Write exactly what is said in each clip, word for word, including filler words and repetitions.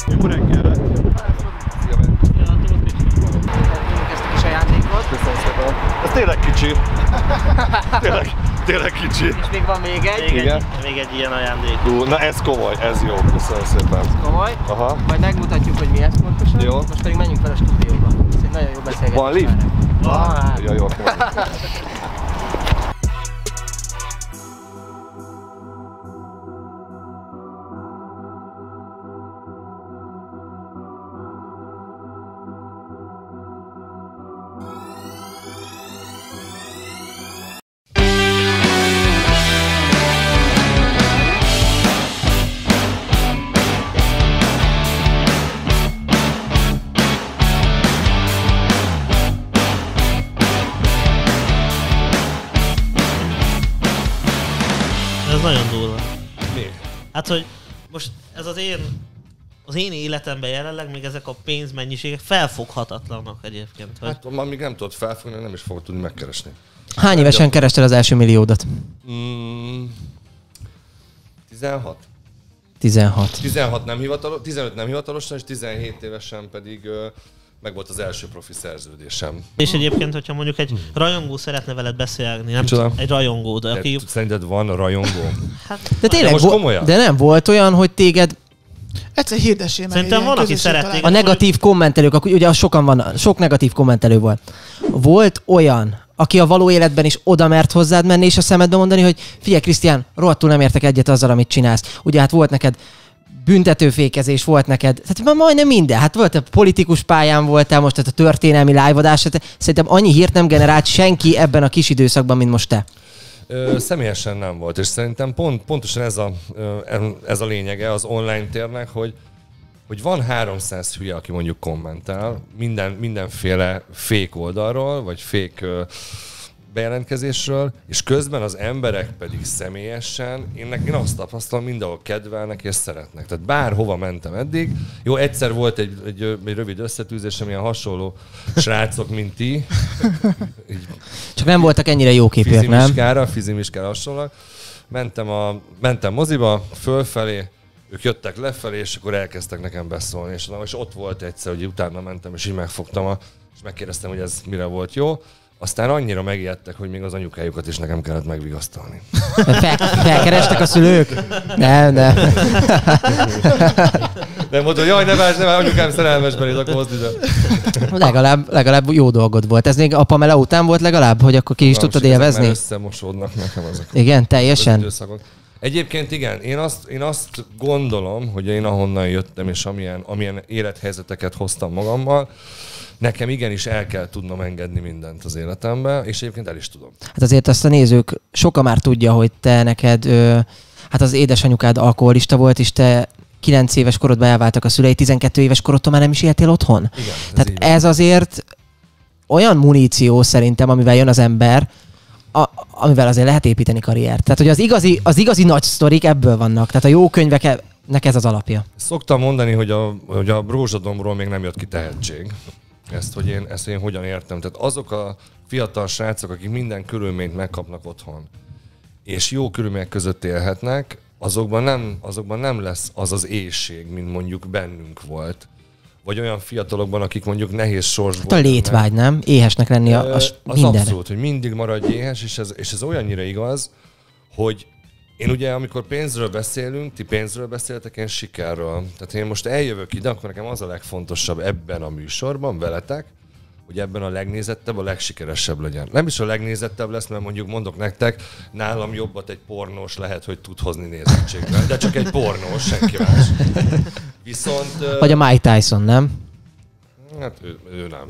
Jó reggel! Ezt a kis ajándékot. Köszönöm szépen. Ez tényleg kicsi. Tényleg, tényleg kicsi. És még van még egy. Még, Igen? egy, még egy ilyen ajándék. Ú, na ez komoly, ez jó. Köszönöm szépen. Komoly. Aha. Majd megmutatjuk, hogy mi ez pontosan. Jó. Most pedig menjünk fel a stúdióba. Ez egy nagyon jó beszélgetés. Van lift? Van. Hát. Ja, jó. Ez nagyon durva. Mi? Hát, hogy most ez az én, az én életemben jelenleg még ezek a pénzmennyiségek felfoghatatlanak egyébként. Hogy... Hát, ma még nem tudod felfogni, nem is fogod tudni megkeresni. Hány évesen kerested az első milliódat? Mm, tizenhat. tizenhat. tizenhat nem hivatalos, tizenöt nem hivatalosan, és tizenhét évesen pedig uh, meg volt az első profi szerződésem. És egyébként, hogyha mondjuk egy rajongó szeretne veled beszélni, nem Micsoda? tudom, egy rajongó, de aki... De szerinted van rajongó? Hát, De tényleg, most vo- komolyan? de nem volt olyan, hogy téged Egyszer hirdessél meg. Szerintem egy van, ilyen aki közösség szeretné. a negatív kommentelők, akkor ugye sokan van, sok negatív kommentelő volt. Volt olyan, aki a való életben is oda mert hozzád menni, és a szemedbe mondani, hogy figyelj Krisztián, rohadtul nem értek egyet azzal, amit csinálsz. Ugye hát volt neked büntetőfékezés, volt neked, tehát már majdnem minden. Hát volt, a politikus pályán voltál, most tehát a történelmi live-adás, tehát szerintem annyi hírt nem generált senki ebben a kis időszakban, mint most te. Ö, személyesen nem volt, és szerintem pont, pontosan ez a, ez a lényege az online térnek, hogy, hogy van háromszáz hülye, aki mondjuk kommentál, minden, mindenféle fake oldalról, vagy fake bejelentkezésről, és közben az emberek pedig személyesen, én, én azt tapasztalom, mindenhol kedvelnek és szeretnek. Tehát bárhova mentem eddig, jó, egyszer volt egy, egy, egy rövid összetűzésem, ilyen hasonló srácok, mint ti. Így, Csak nem voltak ennyire jóképűek, nem? Fizimiskára, fizimiskára hasonlóan. Mentem, a, mentem moziba, fölfelé, ők jöttek lefelé, és akkor elkezdtek nekem beszólni. És, és ott volt egyszer, hogy utána mentem, és így megfogtam, a, és megkérdeztem, hogy ez mire volt jó. Aztán annyira megijedtek, hogy még az anyukájukat is nekem kellett megvigasztalni. Fel, felkerestek a szülők? Nem, nem. Nem mondta, hogy jaj, ne várj, ne várj, anyukám szerelmes beléd, akkor hozd ide. Legalább, legalább jó dolgod volt. Ez még a Pamela után volt legalább, hogy akkor ki is tudtad élvezni? Már összemosódnak nekem ezek. Igen, teljesen? Egyébként igen, én azt, én azt gondolom, hogy én ahonnan jöttem, és amilyen, amilyen élethelyzeteket hoztam magammal, nekem igenis el kell tudnom engedni mindent az életembe, és egyébként el is tudom. Hát azért azt a nézők sokan már tudja, hogy te neked, ö, hát az édesanyukád alkoholista volt, és te kilenc éves korodban elváltak a szülei, tizenkét éves korodtól már nem is éltél otthon. Igen, ez Tehát így ez azért olyan muníció szerintem, amivel jön az ember, a, amivel azért lehet építeni karriert. Tehát, hogy az igazi, az igazi nagy sztorik ebből vannak. Tehát a jó könyveknek ez az alapja. Szoktam mondani, hogy a, hogy a Brózsadomról még nem jött ki tehetség. Ezt, hogy én, ezt én hogyan értem. Tehát azok a fiatal srácok, akik minden körülményt megkapnak otthon, és jó körülmények között élhetnek, azokban nem, azokban nem lesz az az éhség, mint mondjuk bennünk volt. Vagy olyan fiatalokban, akik mondjuk nehéz sorsból... Hát a létvágy, nem? Éhesnek lenni a, a az mindenre. abszolút, hogy mindig maradj éhes, és ez, és ez olyannyira igaz, hogy én ugye, amikor pénzről beszélünk, ti pénzről beszéltek, én sikerről. Tehát én most eljövök ide, akkor nekem az a legfontosabb ebben a műsorban, veletek, hogy ebben a legnézettebb, a legsikeresebb legyen. Nem is a legnézettebb lesz, mert mondjuk mondok nektek, nálam jobbat egy pornós lehet, hogy tud hozni nézettségben, de csak egy pornós, senki más. Viszont... Vagy a Mike Tyson, nem? Hát ő, ő nem.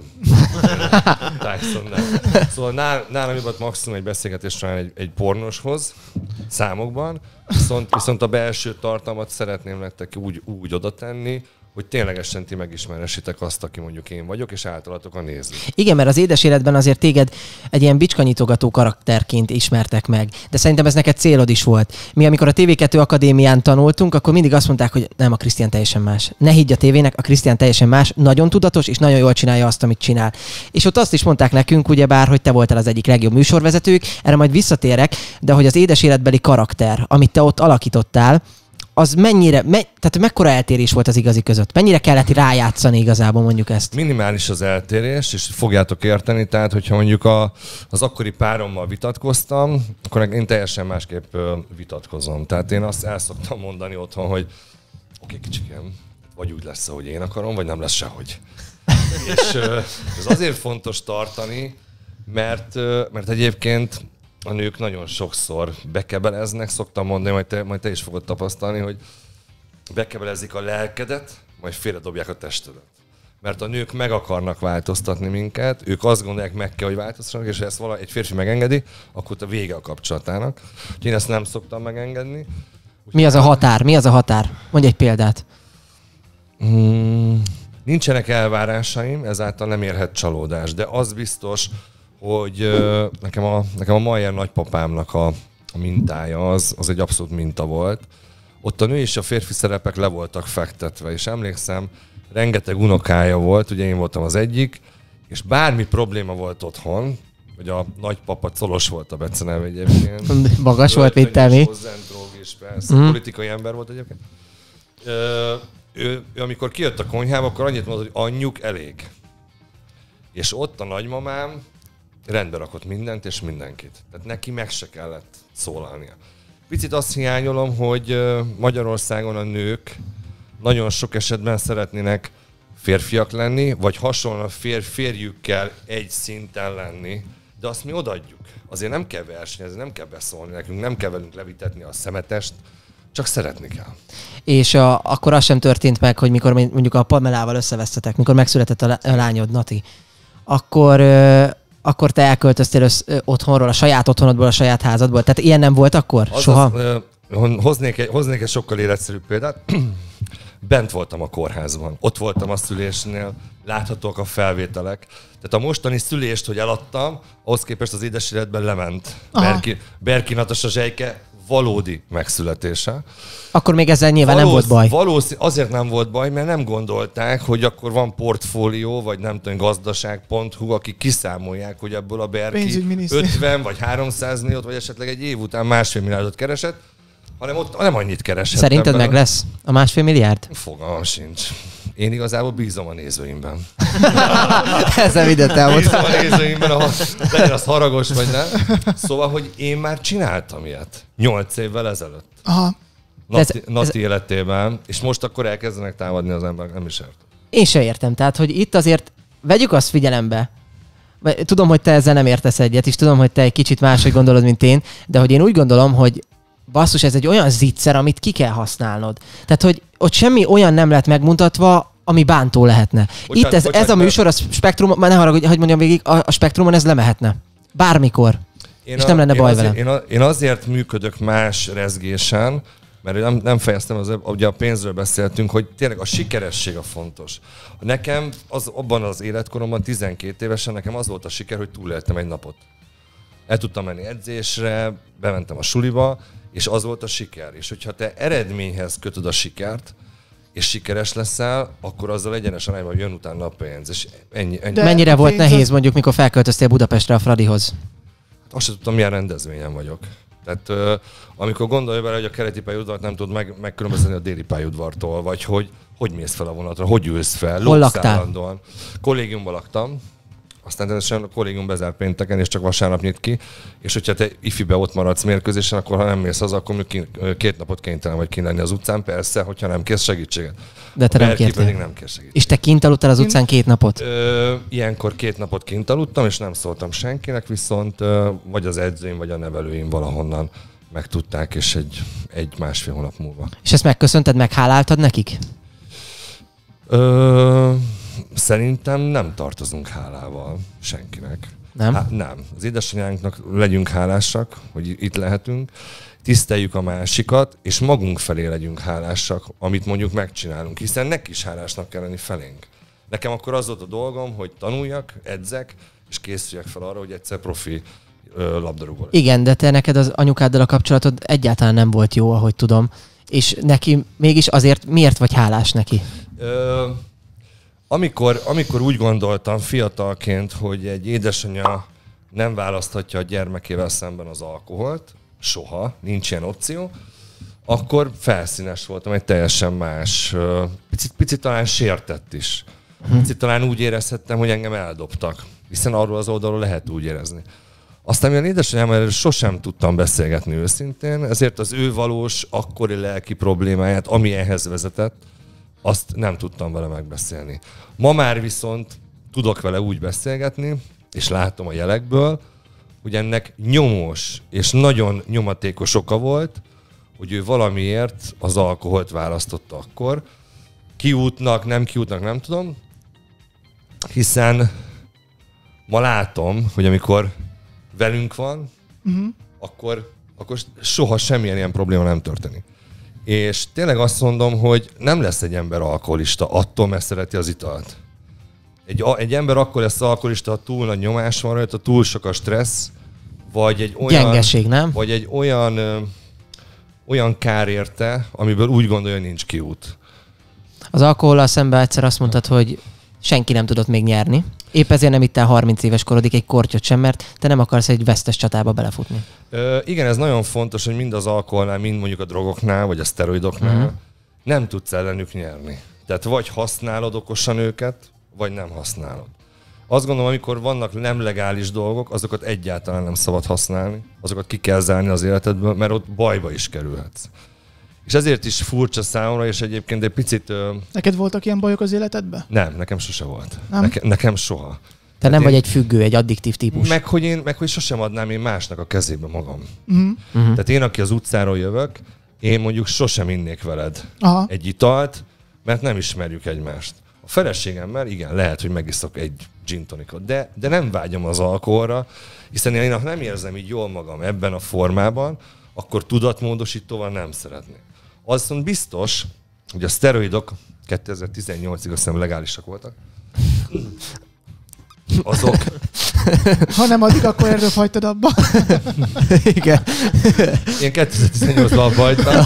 Tyson nem. Szóval nálam jobbat maximum egy beszélgetés során egy, egy pornoshoz, számokban, viszont, viszont a belső tartalmat szeretném nektek úgy, úgy oda tenni, hogy ténylegesen ti megismeresitek azt, aki mondjuk én vagyok, és általatok a nézők. Igen, mert az édes életben azért téged egy ilyen bicskanyitogató karakterként ismertek meg. De szerintem ez neked célod is volt. Mi, amikor a té vé kettő Akadémián tanultunk, akkor mindig azt mondták, hogy nem, a Krisztián teljesen más. Ne higgy a tévének, a Krisztián teljesen más, nagyon tudatos, és nagyon jól csinálja azt, amit csinál. És ott azt is mondták nekünk, ugyebár, hogy te voltál az egyik legjobb műsorvezetők, erre majd visszatérek, de hogy az édes életbeli karakter, amit te ott alakítottál, az mennyire, me, tehát mekkora eltérés volt az igazi között? Mennyire kellett rájátszani igazából mondjuk ezt? Minimális az eltérés, és fogjátok érteni, tehát hogyha mondjuk a, az akkori párommal vitatkoztam, akkor én teljesen másképp vitatkozom. Tehát én azt el szoktam mondani otthon, hogy oké, okay, kicsikém, vagy úgy lesz, ahogy én akarom, vagy nem lesz sehogy. És ez azért fontos tartani, mert, mert egyébként a nők nagyon sokszor bekebeleznek, szoktam mondani, majd te, majd te is fogod tapasztalni, hogy bekebelezik a lelkedet, majd félredobják a testedet. Mert a nők meg akarnak változtatni minket, ők azt gondolják, meg kell, hogy változtassanak, és ha ezt valahogy egy férfi megengedi, akkor a vége a kapcsolatának. Úgyhogy én ezt nem szoktam megengedni. Úgy Mi az a határ? Mi az a határ? Mondj egy példát. Hmm, nincsenek elvárásaim, ezáltal nem érhet csalódás, de az biztos, hogy uh, nekem a, nekem a Mayer nagypapámnak a, a mintája az, az egy abszolút minta volt. Ott a nő és a férfi szerepek le voltak fektetve, és emlékszem, rengeteg unokája volt, ugye én voltam az egyik, és bármi probléma volt otthon, hogy a nagypapa Colos volt a beceneve egyébként. Magas volt, mint te mi. És persze, mm. politikai ember volt egyébként. Ö, ő, ő, amikor kijött a konyhába, akkor annyit mondott, hogy anyjuk elég. És ott a nagymamám rendbe rakott mindent és mindenkit. Tehát neki meg se kellett szólalnia. Picit azt hiányolom, hogy Magyarországon a nők nagyon sok esetben szeretnének férfiak lenni, vagy hasonlóan fér, férjükkel egy szinten lenni, de azt mi odaadjuk. Azért nem kell versenyezni, nem kell beszólni nekünk, nem kell velünk levitetni a szemetest, csak szeretni kell. És a, akkor az sem történt meg, hogy mikor mondjuk a Pamelával összevesztetek, mikor megszületett a lányod, Nati, akkor... akkor te elköltöztél össz, ö, otthonról, a saját otthonodból, a saját házadból. Tehát ilyen nem volt akkor? Az soha? Az, ö, hoznék, egy, hoznék egy sokkal életszerűbb példát. Bent voltam a kórházban, ott voltam a szülésnél, láthatók a felvételek. Tehát a mostani szülést, hogy eladtam, ahhoz képest az édes életben lement. Berki, Berki Natasha Zsejke valódi megszületése. Akkor még ezzel nyilván Valósz, nem volt baj. Valószínű, azért nem volt baj, mert nem gondolták, hogy akkor van portfólió, vagy nem tudom, gazdaság pont hu, akik kiszámolják, hogy ebből a Berki ötven vagy háromszáz milliót, vagy esetleg egy év után másfél milliárdot keresett, hanem ott nem annyit keresett. Szerinted meg lesz a másfél milliárd? Fogalmam sincs. Én igazából bízom a nézőimben. Ezzel mindent elmondtam. Bízom a nézőimben, ha legyen az haragos vagy nem. Szóval, hogy én már csináltam ilyet. Nyolc évvel ezelőtt. Aha. Nati, ez, Nati ez... életében, és most akkor elkezdenek támadni az emberek, nem is értem. Én se értem. Tehát, hogy itt azért vegyük azt figyelembe. Tudom, hogy te ezzel nem értesz egyet, és tudom, hogy te egy kicsit máshogy gondolod, mint én, de hogy én úgy gondolom, hogy basszus, ez egy olyan zicser, amit ki kell használnod. Tehát, hogy ott semmi olyan nem lett megmutatva, ami bántó lehetne. Bocsánat, Itt ez, bocsánat, ez a műsor, a Spektrum, már ne haragudj, hogy mondjam végig, a, a Spektrumon ez lemehetne. Bármikor. Én és a, nem lenne baj azért, vele. Én, én azért működök más rezgésen, mert nem, nem fejeztem, az, ugye a pénzről beszéltünk, hogy tényleg a sikeresség a fontos. Nekem az, abban az életkoromban, tizenkét évesen nekem az volt a siker, hogy túléltem egy napot. El tudtam menni edzésre, bementem a suliba, és az volt a siker. És hogyha te eredményhez kötöd a sikert, és sikeres leszel, akkor azzal egyenes arányban jön utána a pénz. És ennyi, ennyi. Mennyire volt nehéz mondjuk, mikor felköltöztél Budapestre a Fradihoz? Azt sem tudtam, milyen rendezvényen vagyok. Tehát uh, amikor gondolj bele, hogy a keleti pályaudvart nem tud meg, megkülönböztetni a déli pályaudvartól, vagy hogy hogy mész fel a vonatra, hogy ülsz fel, hol laktál? Kollégiumban laktam, aztán természetesen a kollégium bezár pénteken, és csak vasárnap nyit ki, és hogyha te ifibe ott maradsz mérkőzésen, akkor ha nem mész haza, akkor két napot kénytelen vagy kint lenni az utcán, persze, hogyha nem kérsz segítséget. De te nem kértél. Pedig nem kér segítséget. És te kint aludtál az utcán két napot? Ö, ilyenkor két napot kint aludtam, és nem szóltam senkinek, viszont ö, vagy az edzőim, vagy a nevelőim valahonnan megtudták, és egy, egy másfél hónap múlva. És ezt megköszönted, megháláltad nekik? Ö, szerintem nem tartozunk hálával senkinek. Nem? Há, nem. Az édesanyánknak legyünk hálásak, hogy itt lehetünk, tiszteljük a másikat, és magunk felé legyünk hálásak, amit mondjuk megcsinálunk, hiszen neki is hálásnak kell lenni felénk. Nekem akkor az volt a dolgom, hogy tanuljak, edzek, és készüljek fel arra, hogy egyszer profi ö, labdarúgó. Igen, de te neked az anyukáddal a kapcsolatod egyáltalán nem volt jó, ahogy tudom. És neki mégis azért miért vagy hálás neki? Ö, amikor, amikor úgy gondoltam fiatalként, hogy egy édesanyja nem választhatja a gyermekével szemben az alkoholt, soha, nincs ilyen opció, akkor felszínes voltam, egy teljesen más, picit, picit talán sértett is. Picit talán úgy érezhettem, hogy engem eldobtak, hiszen arról az oldalról lehet úgy érezni. Aztán mivel édesanyám erről sosem tudtam beszélgetni őszintén, ezért az ő valós, akkori lelki problémáját, ami ehhez vezetett, azt nem tudtam vele megbeszélni. Ma már viszont tudok vele úgy beszélgetni, és látom a jelekből, hogy ennek nyomós és nagyon nyomatékos oka volt, hogy ő valamiért az alkoholt választotta akkor. Kiútnak, nem kiútnak, nem tudom, hiszen ma látom, hogy amikor velünk van, uh-huh. akkor, akkor soha semmilyen ilyen probléma nem történik. És tényleg azt mondom, hogy nem lesz egy ember alkoholista attól, mert szereti az italt. Egy, egy ember akkor lesz alkoholista, ha túl nagy nyomás van rajta, túl sok a stressz, vagy egy olyan... Gyengeség, nem? Vagy egy olyan, ö, olyan kár érte, amiből úgy gondolja, hogy nincs kiút. Az alkohollal szemben egyszer azt mondtad, hogy senki nem tudott még nyerni. Épp ezért nem ittál harminc éves korodig egy kortyot sem, mert te nem akarsz egy vesztes csatába belefutni. Ö, igen, ez nagyon fontos, hogy mind az alkoholnál, mind mondjuk a drogoknál, vagy a szteroidoknál uh-huh. nem tudsz ellenük nyerni. Tehát vagy használod okosan őket, vagy nem használod. Azt gondolom, amikor vannak nem legális dolgok, azokat egyáltalán nem szabad használni, azokat ki kell zárni az életedből, mert ott bajba is kerülhetsz. És ezért is furcsa számomra, és egyébként egy picit... Ö... Neked voltak ilyen bajok az életedben? Nem, nekem sose volt. Nem? Neke, nekem soha. Te Tehát nem én... vagy egy függő, egy addiktív típus. Meg hogy, én, meg hogy sosem adnám én másnak a kezébe magam. Uh-huh. Uh-huh. Tehát én, aki az utcáról jövök, én mondjuk sosem innék veled Aha. egy italt, mert nem ismerjük egymást. A feleségemmel igen, lehet, hogy megiszok egy gin tonicot, de, de nem vágyom az alkoholra, hiszen én ha nem érzem így jól magam ebben a formában, akkor tudatmódosítóval nem szeretnék. Az viszont biztos, hogy a szteroidok kétezer-tizennyolcig azt hiszem legálisak voltak. Azok... Ha nem addig, akkor erről hagytad abba. Igen. Én kétezer-tizennyolcban hagytam.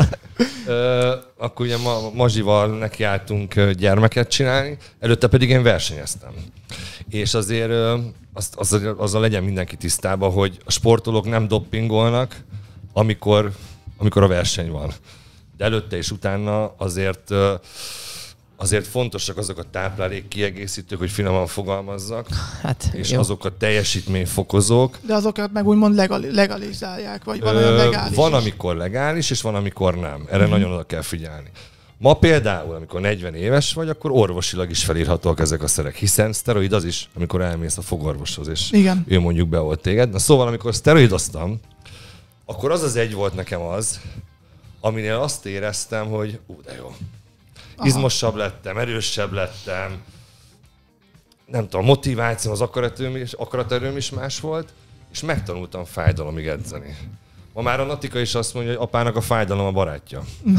Ö, akkor ugye ma, Mazsival nekiálltunk gyermeket csinálni, előtte pedig én versenyeztem. És azért ö, azt, az, azzal legyen mindenki tisztában, hogy a sportolók nem doppingolnak, amikor, amikor a verseny van. De előtte és utána azért, ö, azért fontosak azok a táplálék kiegészítők, hogy finoman fogalmazzak, hát, és jó. azok a teljesítményfokozók. De azokat meg úgymond legal- legalizálják, vagy van olyan legális Van, is. amikor legális, és van, amikor nem. Erre uh-huh. nagyon oda kell figyelni. Ma például, amikor negyven éves vagy, akkor orvosilag is felírhatóak ezek a szerek, hiszen szteroid az is, amikor elmész a fogorvoshoz, és igen. ő mondjuk beolt téged. Na szóval, amikor szteroidoztam, akkor az az egy volt nekem az, aminél azt éreztem, hogy ú, de jó. Aha. Izmosabb lettem, erősebb lettem, nem tudom, a motiváció, az akaraterőm is, akaraterőm is más volt, és megtanultam fájdalomig edzeni. Ma már a Natika is azt mondja, hogy apának a fájdalom a barátja.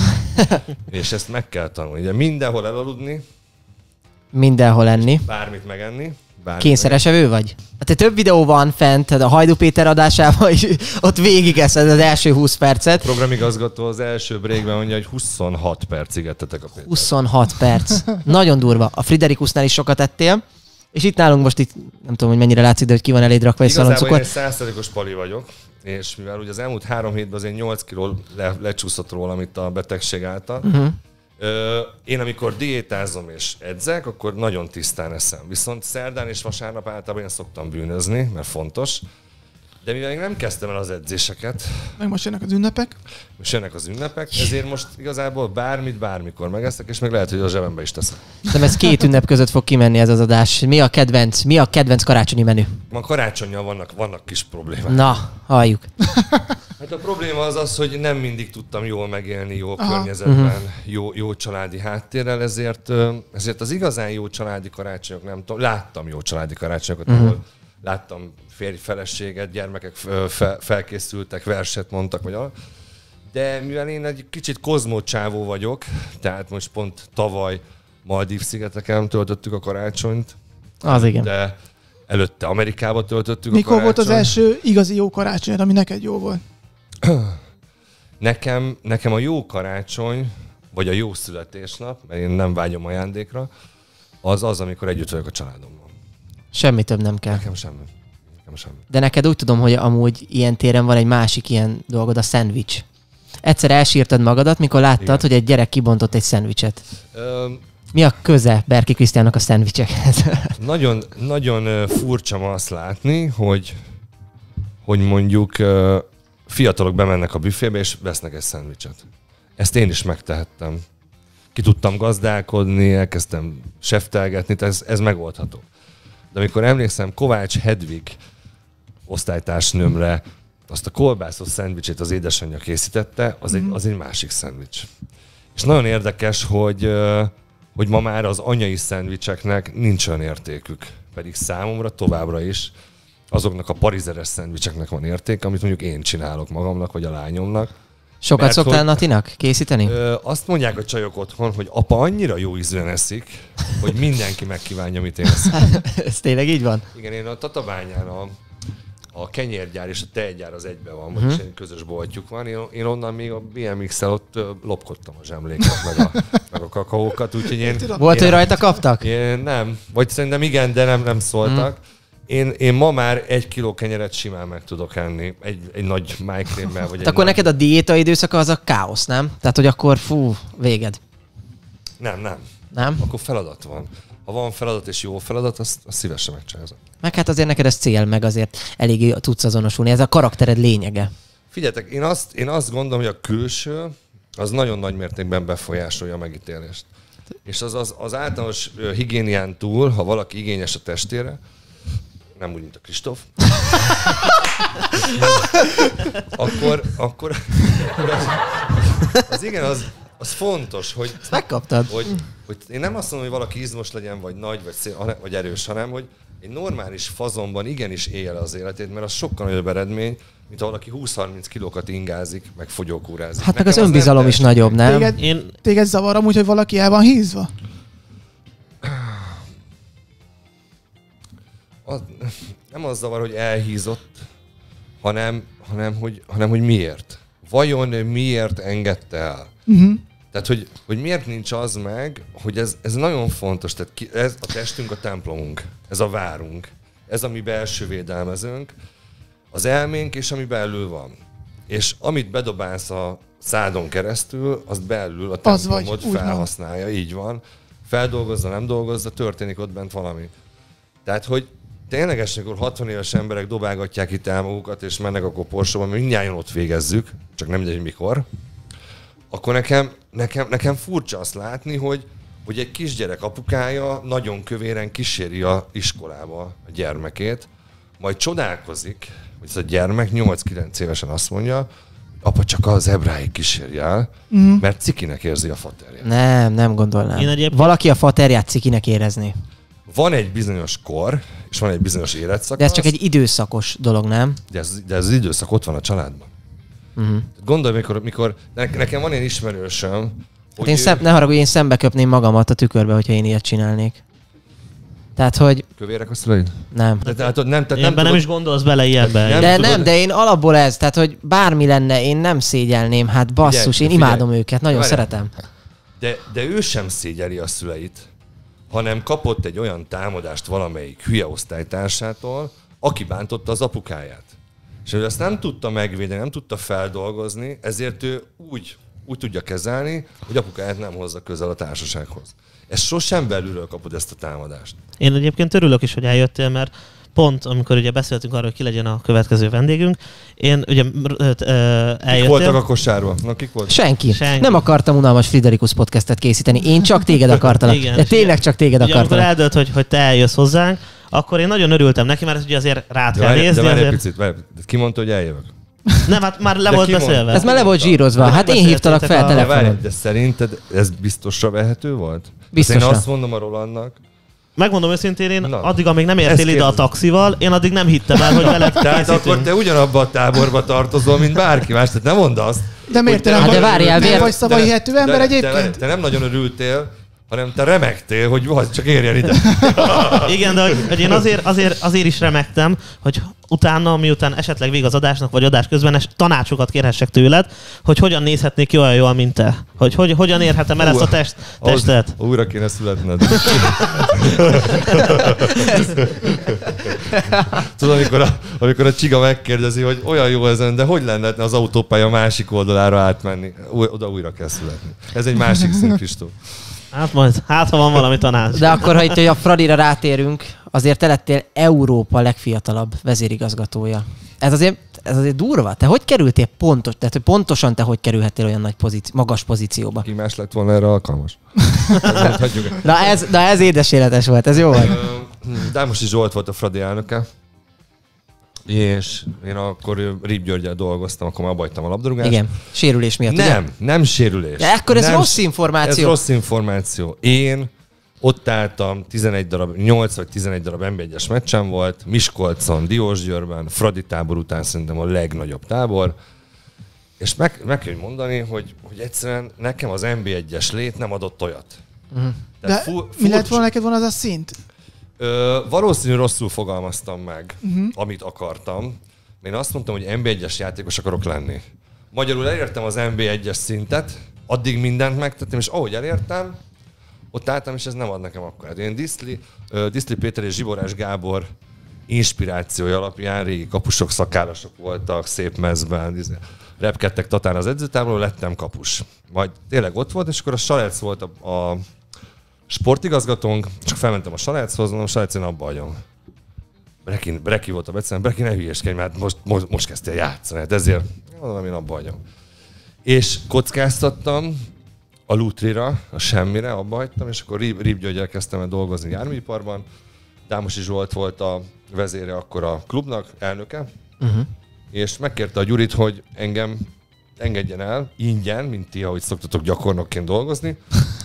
És ezt meg kell tanulni. Ugye mindenhol elaludni. Mindenhol enni. Bármit megenni. Bármit Kényszeres evő vagy? Hát több videó van fent, a Hajdú Péter adásában is, ott végigeszed az első húsz percet. A programigazgató az első breakben mondja, hogy huszonhat percig ettetek a Péter. huszonhat perc. Nagyon durva. A Friderikusznál is sokat ettél. És itt nálunk most itt, nem tudom, hogy mennyire látszik, de hogy ki van eléd rakva egy szaloncukor. Igazából én egy száz százalékos pali vagyok, és mivel ugye az elmúlt három hétben azért nyolc kiló le, lecsúszott rólam itt a betegség által, uh-huh. ö, én amikor diétázom és edzek, akkor nagyon tisztán eszem. Viszont szerdán és vasárnap általában én szoktam bűnözni, mert fontos. De mivel én nem kezdtem el az edzéseket, meg most jönnek az ünnepek. Most jönnek az ünnepek, ezért most igazából bármit, bármikor megeszek, és meg lehet, hogy a zsebembe is teszek. De ez két ünnep között fog kimenni ez az adás. Mi a kedvenc, mi a kedvenc karácsonyi menü? Ma karácsonnyal vannak, vannak kis problémák. Na, halljuk. Hát a probléma az az, hogy nem mindig tudtam jól megélni, jó Aha. környezetben, uh-huh. jó, jó családi háttérrel, ezért, ezért az igazán jó családi karácsonyok, nem tudom, láttam jó családi karácsonyokat, uh-huh. ahol láttam férj, feleséget, gyermekek fel, felkészültek, verset mondtak, vagy alap. De mivel én egy kicsit kozmócsávó vagyok, tehát most pont tavaly Maldív-szigeteken töltöttük a karácsonyt. Az igen. De előtte Amerikába töltöttük Mikor a karácsonyt. volt az első igazi jó karácsonyod, ami neked jó volt? Nekem, nekem a jó karácsony, vagy a jó születésnap, mert én nem vágyom ajándékra, az az, amikor együtt vagyok a családommal. Semmi több nem kell. Nekem semmi. Nekem semmi. De neked úgy tudom, hogy amúgy ilyen téren van egy másik ilyen dolgod, a szendvics. egyszer elsírtad magadat, mikor láttad, Igen. hogy egy gyerek kibontott egy szendvicset. Ö, Mi a köze Berki Krisztiánnak a szendvicsekhez? nagyon, nagyon ö, furcsa ma azt látni, hogy, hogy mondjuk ö, fiatalok bemennek a büfébe, és vesznek egy szendvicset. Ezt én is megtehettem. Ki tudtam gazdálkodni, elkezdtem seftelgetni, tehát ez, ez megoldható. De amikor emlékszem Kovács Hedvig osztálytársnőmre, azt a kolbászos szendvicsét az édesanyja készítette, az, egy, az egy másik szendvics. És nagyon érdekes, hogy, hogy ma már az anyai szendvicseknek nincs olyan értékük. Pedig számomra továbbra is azoknak a parizeres szendvicseknek van érték, amit mondjuk én csinálok magamnak, vagy a lányomnak. Sokat Mert szoktál hogy- Natinak készíteni? Ö, azt mondják a csajok otthon, hogy apa annyira jó ízűen eszik, hogy mindenki megkívánja, mit én eszek. Ez tényleg így van? Igen, én a Tatabányán a, a kenyérgyár és a tejgyár az egyben van, vagyis egy közös boltjuk van. Én, én onnan még a bé em iksszel ott ö, lopkodtam a zsemléket, meg a, meg a kakaókat, úgyhogy én... Volt, én, hogy rajta kaptak? Én nem, vagy szerintem igen, de nem, nem szóltak. Én, én ma már egy kiló kenyeret simán meg tudok enni, egy, egy nagy májkrémmel, vagy egy Akkor nagy... neked a diéta időszaka az a káosz, nem? Tehát, hogy akkor fú, véged. Nem, nem. Nem? Akkor feladat van. Ha van feladat és jó feladat, azt, azt szívesen megcsinálom. Meg hát azért neked ez cél, meg azért eléggé tudsz azonosulni. Ez a karaktered lényege. Figyeljetek, én azt, én azt gondolom, hogy a külső az nagyon nagy mértékben befolyásolja a megítélést. És az, az, az általános ö, higiénián túl, ha valaki igényes a testére, nem úgy, mint a Kristóf, akkor, akkor az, az igen, az, az fontos, hogy, Ezt megkaptad? hogy, hogy én nem azt mondom, hogy valaki izmos legyen, vagy nagy, vagy, szél, hanem- vagy erős, hanem hogy egy normális fazonban igenis élje le az életét, mert az sokkal nagyobb eredmény, mint ha valaki húsz-harminc kilókat ingázik, meg fogyókúrázik. Hát meg Nekem az nem önbizalom is teljesen- nagyobb, nem? Téged, Én, téged zavar amúgy, hogy valaki el van hízva? Az, nem az zavar, hogy elhízott, hanem, hanem, hogy, hanem hogy miért. Vajon miért engedte el? Uh-huh. Tehát, hogy, hogy miért nincs az meg, hogy ez, ez nagyon fontos. Tehát ki, ez a testünk a templomunk, ez a várunk, ez a mi belső védelmezőnk, az elménk és ami belül van. És amit bedobálsz a szádon keresztül, azt belül a Az vagy, templomod úgymond. felhasználja, így van. Feldolgozza, nem dolgozza, történik ott bent valami. Tehát, hogy ténylegesen, amikor hatvan éves emberek dobálgatják itt el magukat, és mennek a koporsóba, mi mindnyájan ott végezzük, csak nem mindegy, hogy mikor, akkor nekem, nekem, nekem furcsa azt látni, hogy, hogy egy kisgyerek apukája nagyon kövéren kíséri a iskolába a gyermekét, majd csodálkozik, hogy ez a gyermek nyolc-kilenc évesen azt mondja, apa csak az zebráig kísérj el, Mhm. mert cikinek érzi a faterját. Nem, nem gondolnám. Én egyébként- Valaki a faterját cikinek érezni. Van egy bizonyos kor, és van egy bizonyos életszakasz, De ez csak egy időszakos dolog, nem? de, ez, de ez az időszak ott van a családban. Uh-huh. Gondolj, mikor, mikor ne, nekem van ilyen ismerősöm, Hát hogy én ő- szem, ne haragudj, én szembe köpném magamat a tükörbe, hogyha én ilyet csinálnék. Tehát, hogy Kövérek a szüleid? nem. De, tehát, nem, tehát nem, nem, nem tudod, is gondolsz bele ilyenbe. Nem De tudod- nem, de én alapból ez, tehát, hogy bármi lenne, én nem szégyelném, hát basszus, Figyelj, én figyelj. imádom őket, nagyon Várjál. szeretem. de, de ő sem szégyeli a szüleit, hanem kapott egy olyan támadást valamelyik hülye osztálytársától, aki bántotta az apukáját. És ő ezt nem tudta megvédeni, nem tudta feldolgozni, ezért ő úgy, úgy tudja kezelni, hogy apukáját nem hozza közel a társasághoz. Ez sosem belülről kapod ezt a támadást. Én egyébként örülök is, hogy eljöttél, mert pont amikor ugye beszéltünk arról, hogy ki legyen a következő vendégünk, én ugye ö, ö, Kik eljöttél. voltak a kosárban? Na, kik voltak? Senki. Senki. Nem akartam unalmas Friderikus podcastet készíteni, én csak téged akartalak. Igen, De és tényleg csak téged Ugye, amikor akartalak. eldölt, hogy, hogy te eljössz hozzánk, akkor én nagyon örültem neki, mert ugye azért rád De kell várj, de nézni. várj egy Azért... picit, várj, ki mondta, hogy eljövök? Nem, hát már le De volt ki mondta? beszélve. Ez már le volt zsírozva. De Hát én hívtalak fel megbeszéltétek a- De várj, telefonon. de szerinted ez biztosra vehető volt? Biztosra. Én azt mondom a Rolandnak, Megmondom őszintén, én Na. addig, amíg nem Ezt értél ide a kérdezem. taxival, én addig nem hittem el, hogy veled tehát készítünk. akkor te ugyanabba a táborba tartozol, mint bárki más, tehát nem mondd azt. De miért hogy te nem Hát de vagy- várjál, nem miért- vagy szavahihető ember de, egyébként? Te, te nem nagyon örültél, hanem te remegtél, hogy vagy, csak érjen ide. Igen, de hogy, hogy én azért, azért, azért is remegtem, hogy utána, miután esetleg vég az adásnak, vagy adás közben es, tanácsokat kérhessek tőled, hogy hogyan nézhetnék ki olyan jól, mint te. Hogy, hogy hogyan érhetem el ezt a test, testet. Az, újra kéne születned. Tudod, amikor a, amikor a csiga megkérdezi, hogy olyan jó ezen, de hogy lenne az autópálya másik oldalára átmenni? Oda újra kell születni. Ez egy másik szín, Kristó. Hát majd, hát ha van valami tanács. De akkor, ha itt a Fradira rátérünk, azért te lettél Európa legfiatalabb vezérigazgatója. Ez azért, ez azért durva. Te hogy kerültél pontos, tehát hogy pontosan te hogy kerülhettél olyan nagy pozíci- magas pozícióba? Ki más lett volna erre alkalmas? Na ez, na ez édeséletes volt, ez jó volt. Dámosi Zsolt volt a Fradi elnöke, és én akkor Rip Györgyel dolgoztam, akkor már abba hagytam a labdarúgást. Igen, sérülés miatt, Nem, ugye? nem sérülés. De akkor ez nem, rossz információ. Ez rossz információ. Én ott álltam, tizenegy darab, nyolc vagy tizenegy darab en bé egyes meccsen volt, Miskolcon, Diósgyőrben, Fradi tábor után szerintem a legnagyobb tábor, és meg, meg kell mondani, hogy, hogy egyszerűen nekem az en bé egyes lét nem adott olyat. Uh-huh. De fu- mi lett volna neked volna az a szint? Ö, valószínű rosszul fogalmaztam meg, Uh-huh. amit akartam. Én azt mondtam, hogy en bé egyes játékos akarok lenni. Magyarul elértem az en bé egyes szintet, addig mindent megtettem, és ahogy elértem, ott álltam, és ez nem ad nekem akkor. Hát én Diszli, uh, Diszli Péter és Zsiborás Gábor inspirációja alapján régi kapusok, szakállasok voltak, szép mezben, repkedtek Tatán az edzőtáborban, lettem kapus. Majd tényleg ott volt, és akkor a Salec volt a, a sportigazgatónk, csak felmentem a Salechoz, mondom, Salec, én abba hagyom. Breki, Breki volt a becen, Breki, ne hülyeskedj, mert most, most, most kezdtél játszani, hát ezért mondom, én abba hagyom. És kockáztattam a Lutrira, a semmire, abba hagytam, és akkor Rip, Rip Györgyel kezdtem el dolgozni járműiparban. Dámosi Zsolt volt a vezére akkor a klubnak, elnöke, uh-huh. és megkérte a Gyurit, hogy engem engedjen el, ingyen, mint ti, ahogy szoktatok gyakornokként dolgozni.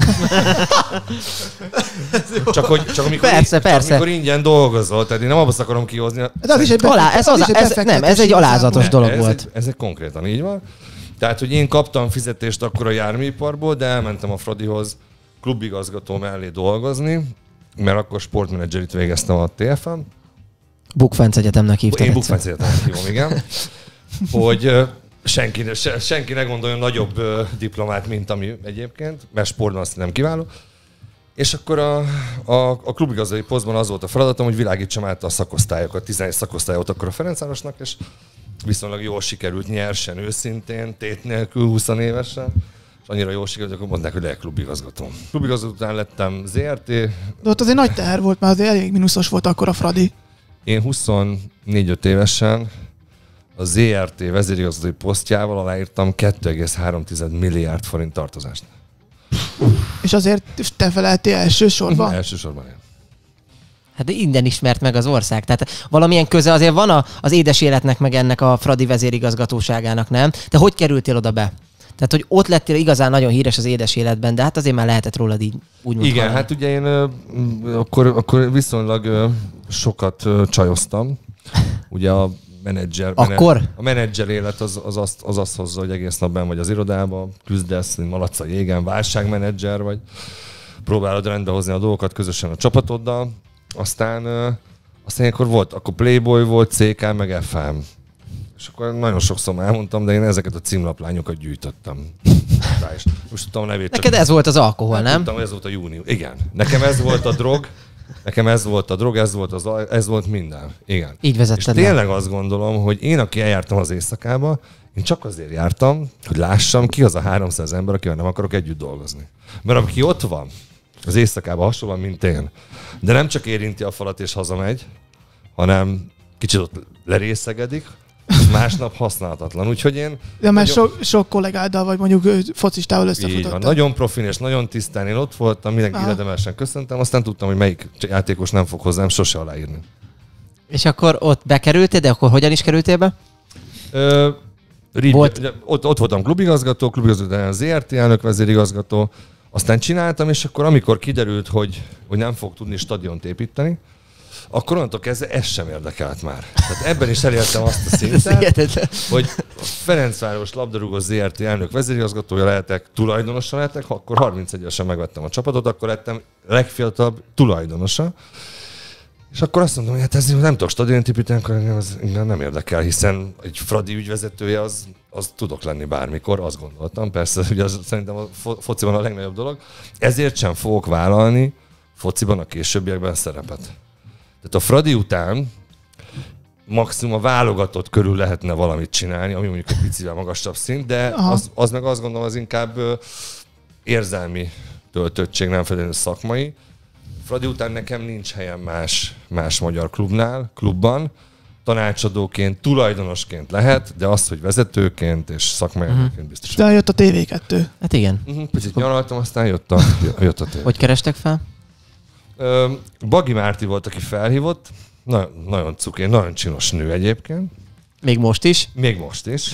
csak, hogy, csak amikor, persze, csak persze. amikor ingyen dolgozol, tehát én nem abba akarom kihozni. De az is egy, Alá, ez, az, ez, nem, ez egy alázatos Ne, dolog ez volt. Egy, ez egy konkrétan így van. Tehát, hogy én kaptam fizetést akkor a járműiparból, de elmentem a Fradihoz klubigazgató mellé dolgozni, mert akkor sportmenedzserit végeztem a té ef en. Bukfenc Egyetemnek hívtam. Én Bukfenc Egyetemnek hívom, igen. Hogy uh, senki, se, senki ne gondoljon nagyobb uh, diplomát, mint ami egyébként, mert sportban azt nem kiváló. És akkor a, a, a klubigazgatói posztban az volt a feladatom, hogy világítsam át a szakosztályokat, tizenegy szakosztály volt akkor a Ferencvárosnak, és viszonylag jól sikerült, nyersen, őszintén, tét nélkül, húsz évesen. És annyira jól sikerült, akkor mondták, hogy lehet klubigazgató. Klubigazgató után lettem zé er té. De ott azért nagy teher volt, mert azért elég mínuszos volt akkor a Fradi. Én huszonnégy-öt évesen a zé er té vezérigazgatói posztjával aláírtam kettő egész három milliárd forint tartozást. És azért te feleltél elsősorban? Elsősorban én. Hát de innen ismert meg az ország. Tehát valamilyen köze azért van a, az édes életnek, meg ennek a Fradi vezérigazgatóságának, nem? De hogy kerültél oda be? Tehát, hogy ott lettél igazán nagyon híres az édes életben, de hát azért már lehetett rólad így úgymond Igen, hallani. hát ugye én ö, akkor, akkor viszonylag ö, sokat ö, csajoztam. Ugye a menedzser, Akkor? Menedzser, a menedzser élet az, az, azt, az azt hozza, hogy egész nap benn vagy az irodában, küzdesz, mint malac a jégen, válságmenedzser vagy, próbálod rendbe hozni a dolgokat közösen a csapatoddal. Aztán, ö, aztán akkor volt, akkor Playboy volt, cé ká, meg ef em. És akkor nagyon sokszor elmondtam, de én ezeket a címlaplányokat gyűjtöttem. Rá is. Most tudtam a nevét. Neked ez volt az alkohol, nem? nem? Tudtam, hogy ez volt a június. Igen. Nekem ez volt a drog, nekem ez volt a drog, ez volt, az, ez volt minden. Igen. Így vezetted És le. tényleg azt gondolom, hogy én, aki eljártam az éjszakába, én csak azért jártam, hogy lássam, ki az a háromszáz ember, akivel nem akarok együtt dolgozni. Mert aki ott van, az éjszakában hasonlóan, mint én, de nem csak érinti a falat és hazamegy, hanem kicsit ott lerészegedik, másnap használhatatlan. Úgyhogy én... De mert nagyon... sok, sok kollégáddal, vagy mondjuk ö, focistával Így van. összefutottad. Nagyon profin és nagyon tisztán én ott voltam, mindenki illedemelsen köszöntem, aztán tudtam, hogy melyik játékos nem fog hozzám sose aláírni. És akkor ott bekerültél, de akkor hogyan is kerültél be? Ö, Rip, Volt- ott, ott voltam klubigazgató, klubigazgató után zé er té elnök vezérigazgató, aztán csináltam, és akkor amikor kiderült, hogy, hogy nem fog tudni stadiont építeni, akkor onnantól kezdve ez sem érdekelt már. Tehát ebben is elértem azt a szintet, hogy Ferencváros labdarúgó zé er té elnök vezérigazgatója lehetek, tulajdonosa lehetek, ha akkor harmincegy évesen megvettem a csapatot, akkor lettem legfiatalabb tulajdonosa. És akkor azt mondom, hogy hát ez nem tudok stadiont építeni, akkor ez nem érdekel, hiszen egy Fradi ügyvezetője az, az tudok lenni bármikor, azt gondoltam. Persze, ugye az szerintem a fociban a legnagyobb dolog. Ezért sem fogok vállalni fociban a későbbiekben szerepet. Tehát a Fradi után maximum a válogatott körül lehetne valamit csinálni, ami mondjuk egy picivel magasabb szint, de az, az meg azt gondolom, az inkább érzelmi töltöttség, nem feltétlenül szakmai. Fradi után nekem nincs helyem más, más magyar klubnál, klubban. Tanácsadóként, tulajdonosként lehet, de az, hogy vezetőként és szakmai uh-huh. biztos. De jött a té vé kettő. Hát igen. Uh-huh, picit nyaraltam, aztán jött a, jött a té vé. Hogy kerestek fel? Ö, Bagi Márti volt, aki felhívott. Na, nagyon cuki, nagyon csinos nő egyébként. Még most is? Még most is.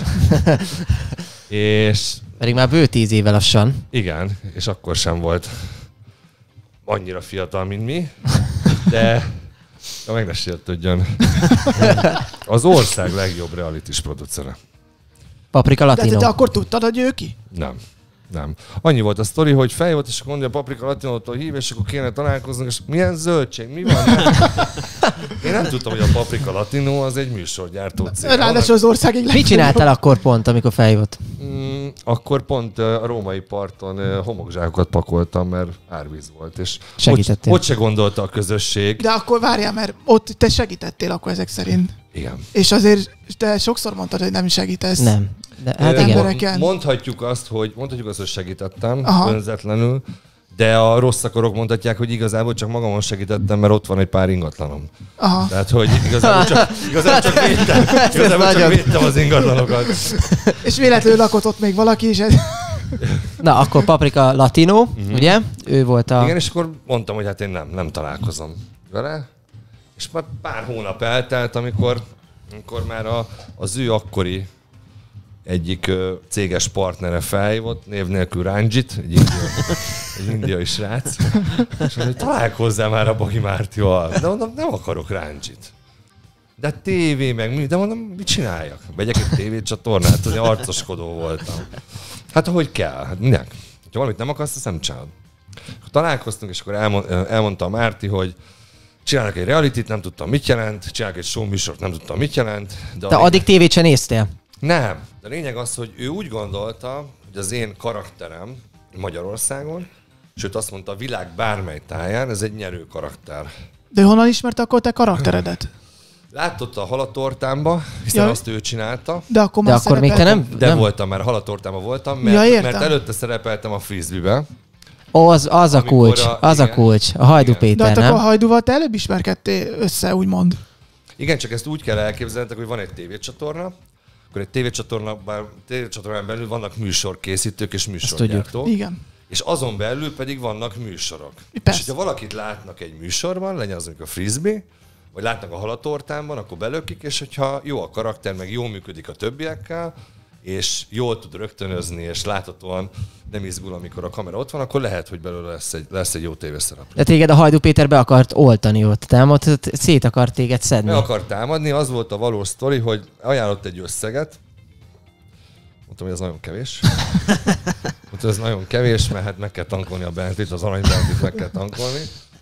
és... Pedig már bő tíz éve lassan. Igen, és akkor sem volt annyira fiatal, mint mi, de ja, meg ne sértődjön. Az ország legjobb realitis producere. Paprika Latino. De, de akkor tudtad, hogy ő ki? Nem. Nem. Annyi volt a sztori, hogy feljött, és akkor mondja, a Paprika Latinótól hív, és akkor kéne találkoznunk, és milyen zöldség, mi van? Én nem tudtam, hogy a Paprika Latino az egy műsorgyártó cég. Ráadásul az ország egy Mit csináltál akkor pont, amikor feljött? Mm, akkor pont a római parton homokzsákokat pakoltam, mert árvíz volt, és segítettél. Ott, ott se gondolta a közösség. De akkor várjál, mert ott te segítettél akkor ezek szerint. Igen. És azért te sokszor mondtad, hogy nem segítesz. Nem. De, hát igen. Embereken. Mondhatjuk azt, hogy, mondhatjuk azt, hogy segítettem Aha. önzetlenül, de a rossz akarok mondhatják, hogy igazából csak magamon segítettem, mert ott van egy pár ingatlanom. Aha. Tehát, hogy igazából csak, igazából csak, védtem, igazából csak védtem az ingatlanokat. És véletlenül lakott ott még valaki is. Na, akkor Paprika Latino, uh-huh. ugye? Ő volt a... Igen, és akkor mondtam, hogy hát én nem, nem találkozom vele. És már pár hónap eltelt, amikor, amikor már a, az ő akkori egyik ö, céges partnere felhívott, név nélkül Ranjit, egy indiai, egy indiai srác, és mondja, hogy találkozzál már a Bagi Mártival. De mondom, nem akarok Ranjit. De tévé meg mi, de mondom, mit csináljak? Vegyek egy tévécsatornát, hogy arcoskodó voltam. Hát ahogy kell, hát minek? Ha valamit nem akarsz, azt nem csinálod. Találkoztunk, és akkor elmond, elmondta a Márti, hogy csinálnak egy realityt, nem tudtam, mit jelent, csinálnak egy show műsort, nem tudtam, mit jelent. De Te addig tévét sem néztél? Nem. De a lényeg az, hogy ő úgy gondolta, hogy az én karakterem Magyarországon, sőt azt mondta, a világ bármely táján, ez egy nyerő karakter. De honnan ismerte akkor te karakteredet? Látott a halatortámba, hiszen ja. azt ő csinálta. De akkor, De akkor még te nem? De nem? voltam már, halatortában voltam, mert, ja, mert előtte szerepeltem a Frisbee-be. Az, az a kulcs, a, az igen, a kulcs, a Hajdú igen. Péter, de hát nem? akkor a Hajdúval te előbb ismerkedtél össze, úgymond. Igen, csak ezt úgy kell elképzelnetek, hogy van egy tévécsatorna, akkor egy tévécsatornában, tévécsatornán belül vannak műsorkészítők és műsorgyártók. Igen. És azon belül pedig vannak műsorok. Persze. És hogyha valakit látnak egy műsorban, legyen az mondjuk a Frisbee, vagy látnak a halatortámban, akkor belökik, és hogyha jó a karakter, meg jól működik a többiekkel, és jól tud rögtönözni, és láthatóan nem izgul, amikor a kamera ott van, akkor lehet, hogy belőle lesz egy, lesz egy jó tévészereplő. De téged a Hajdú Péter be akart oltani ott, nem? Ott szét akart téged szedni. Be akart támadni, az volt a valós sztori, hogy ajánlott egy összeget, mondtam, hogy ez nagyon kevés. Mondtam, hogy ez nagyon kevés, mert hát meg kell tankolni a Bentley-t, az arany Bentley-t meg kell tankolni.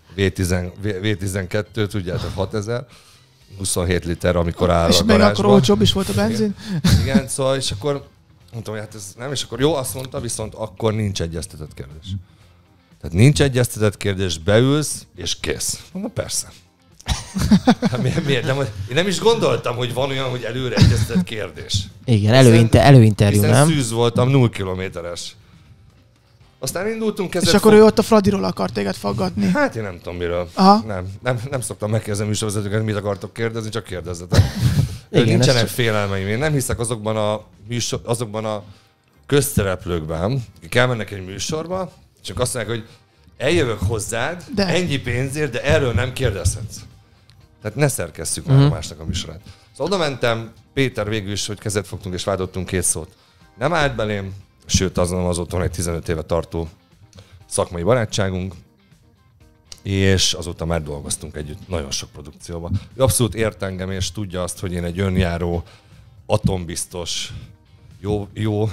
vé tizenkettő, tudjátok, hatezer, huszonhét liter, amikor áll és a meg garázsba. akkor olcsóbb is volt a benzin. Igen, Igen, szóval, és akkor mondtam, hogy hát ez nem, és akkor jó, azt mondta, viszont akkor nincs egyeztetett kérdés. Tehát nincs egyeztetett kérdés, beülsz, és kész. Mondom, persze. Hát miért, miért? Nem, én nem is gondoltam, hogy van olyan, hogy előre egyeztetett kérdés. Igen, előinte, előinterjú, hiszen nem? szűz voltam, null kilométeres. Aztán indultunk kezet. És akkor fog... ő ott a Fradiról akart téged faggatni. Hát én nem tudom miről. Aha. Nem, nem, nem szoktam megkérdezni műsorvezetőket, mit akartok kérdezni, csak kérdezzetek. Igen, nincsenek csak... félelmeim. Én nem hiszek azokban a, műsor, azokban a közszereplőkben, akik elmennek egy műsorba, csak azt mondják, hogy eljövök hozzád, de. ennyi pénzért, de erről nem kérdezhetsz. Tehát ne szerkesszük már mm. másnak a műsorát. Szóval oda mentem, Péter végül is, hogy kezet fogtunk és váltottunk két szót. Nem állt belém, sőt azon azóta van egy tizenöt éve tartó szakmai barátságunk. és azóta már dolgoztunk együtt nagyon sok produkcióban. Ő abszolút ért engem, és tudja azt, hogy én egy önjáró, atombiztos, jó, jó,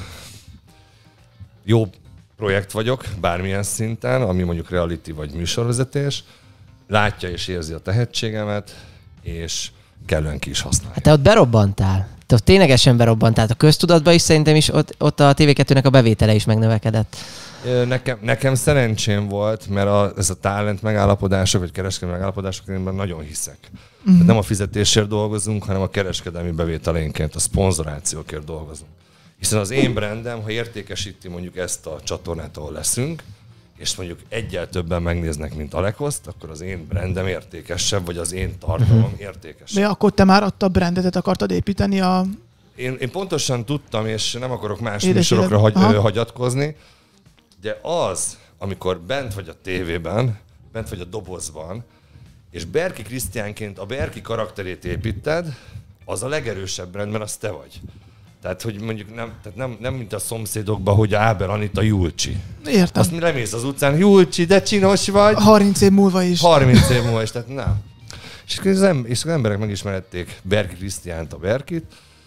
jó projekt vagyok, bármilyen szinten, ami mondjuk reality vagy műsorvezetés, látja és érzi a tehetségemet, és kellően ki is használja. Hát te ott berobbantál. Te ott ténylegesen berobbantál. A köztudatban is szerintem is ott, ott a té vé kettőnek a bevétele is megnövekedett. Nekem, nekem szerencsém volt, mert a, ez a talent megállapodások, vagy kereskedelmi megállapodások, én nagyon hiszek. Mm. Nem a fizetésért dolgozunk, hanem a kereskedelmi bevételénként, a szponzorációkért dolgozunk. Hiszen az én brandem, ha értékesíti mondjuk ezt a csatornát, ahol leszünk, és mondjuk egyel többen megnéznek, mint Alekoszt, akkor az én brandem értékesebb, vagy az én tartalom értékesebb. De akkor te már ott a brandedet akartad építeni a... Én, én pontosan tudtam, és nem akarok más Édes műsorokra élet. hagy, Aha. hagyatkozni, de az, amikor bent vagy a tévében, bent vagy a dobozban, és Berki Krisztiánként a Berki karakterét építed, az a legerősebb brand, mert az te vagy. Tehát, hogy mondjuk nem, tehát nem, nem mint a szomszédokban, hogy Áber Anita Julcsi. Értem. Azt mi lemész az utcán, Julcsi, de csinos vagy. harminc év múlva is. harminc év múlva is, tehát nem. És az, em- és az emberek megismerették Berki Krisztiánt, a Berkit,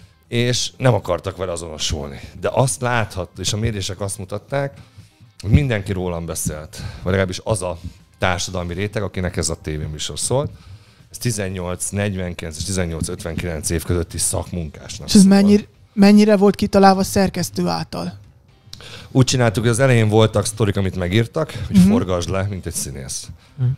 és nem akartak vele azonosulni. De azt láthatta, és a mérések azt mutatták, hogy mindenki rólam beszélt. Vagy legalábbis az a társadalmi réteg, akinek ez a tévéműsor szólt. Ez tizennyolc negyvenkilenc és tizennyolc ötvenkilenc év közötti szakmunkásnak És ez szólt. mennyire, mennyire volt kitalálva szerkesztő által? Úgy csináltuk, hogy az elején voltak sztorik, amit megírtak, hogy Mhm. forgasd le, mint egy színész.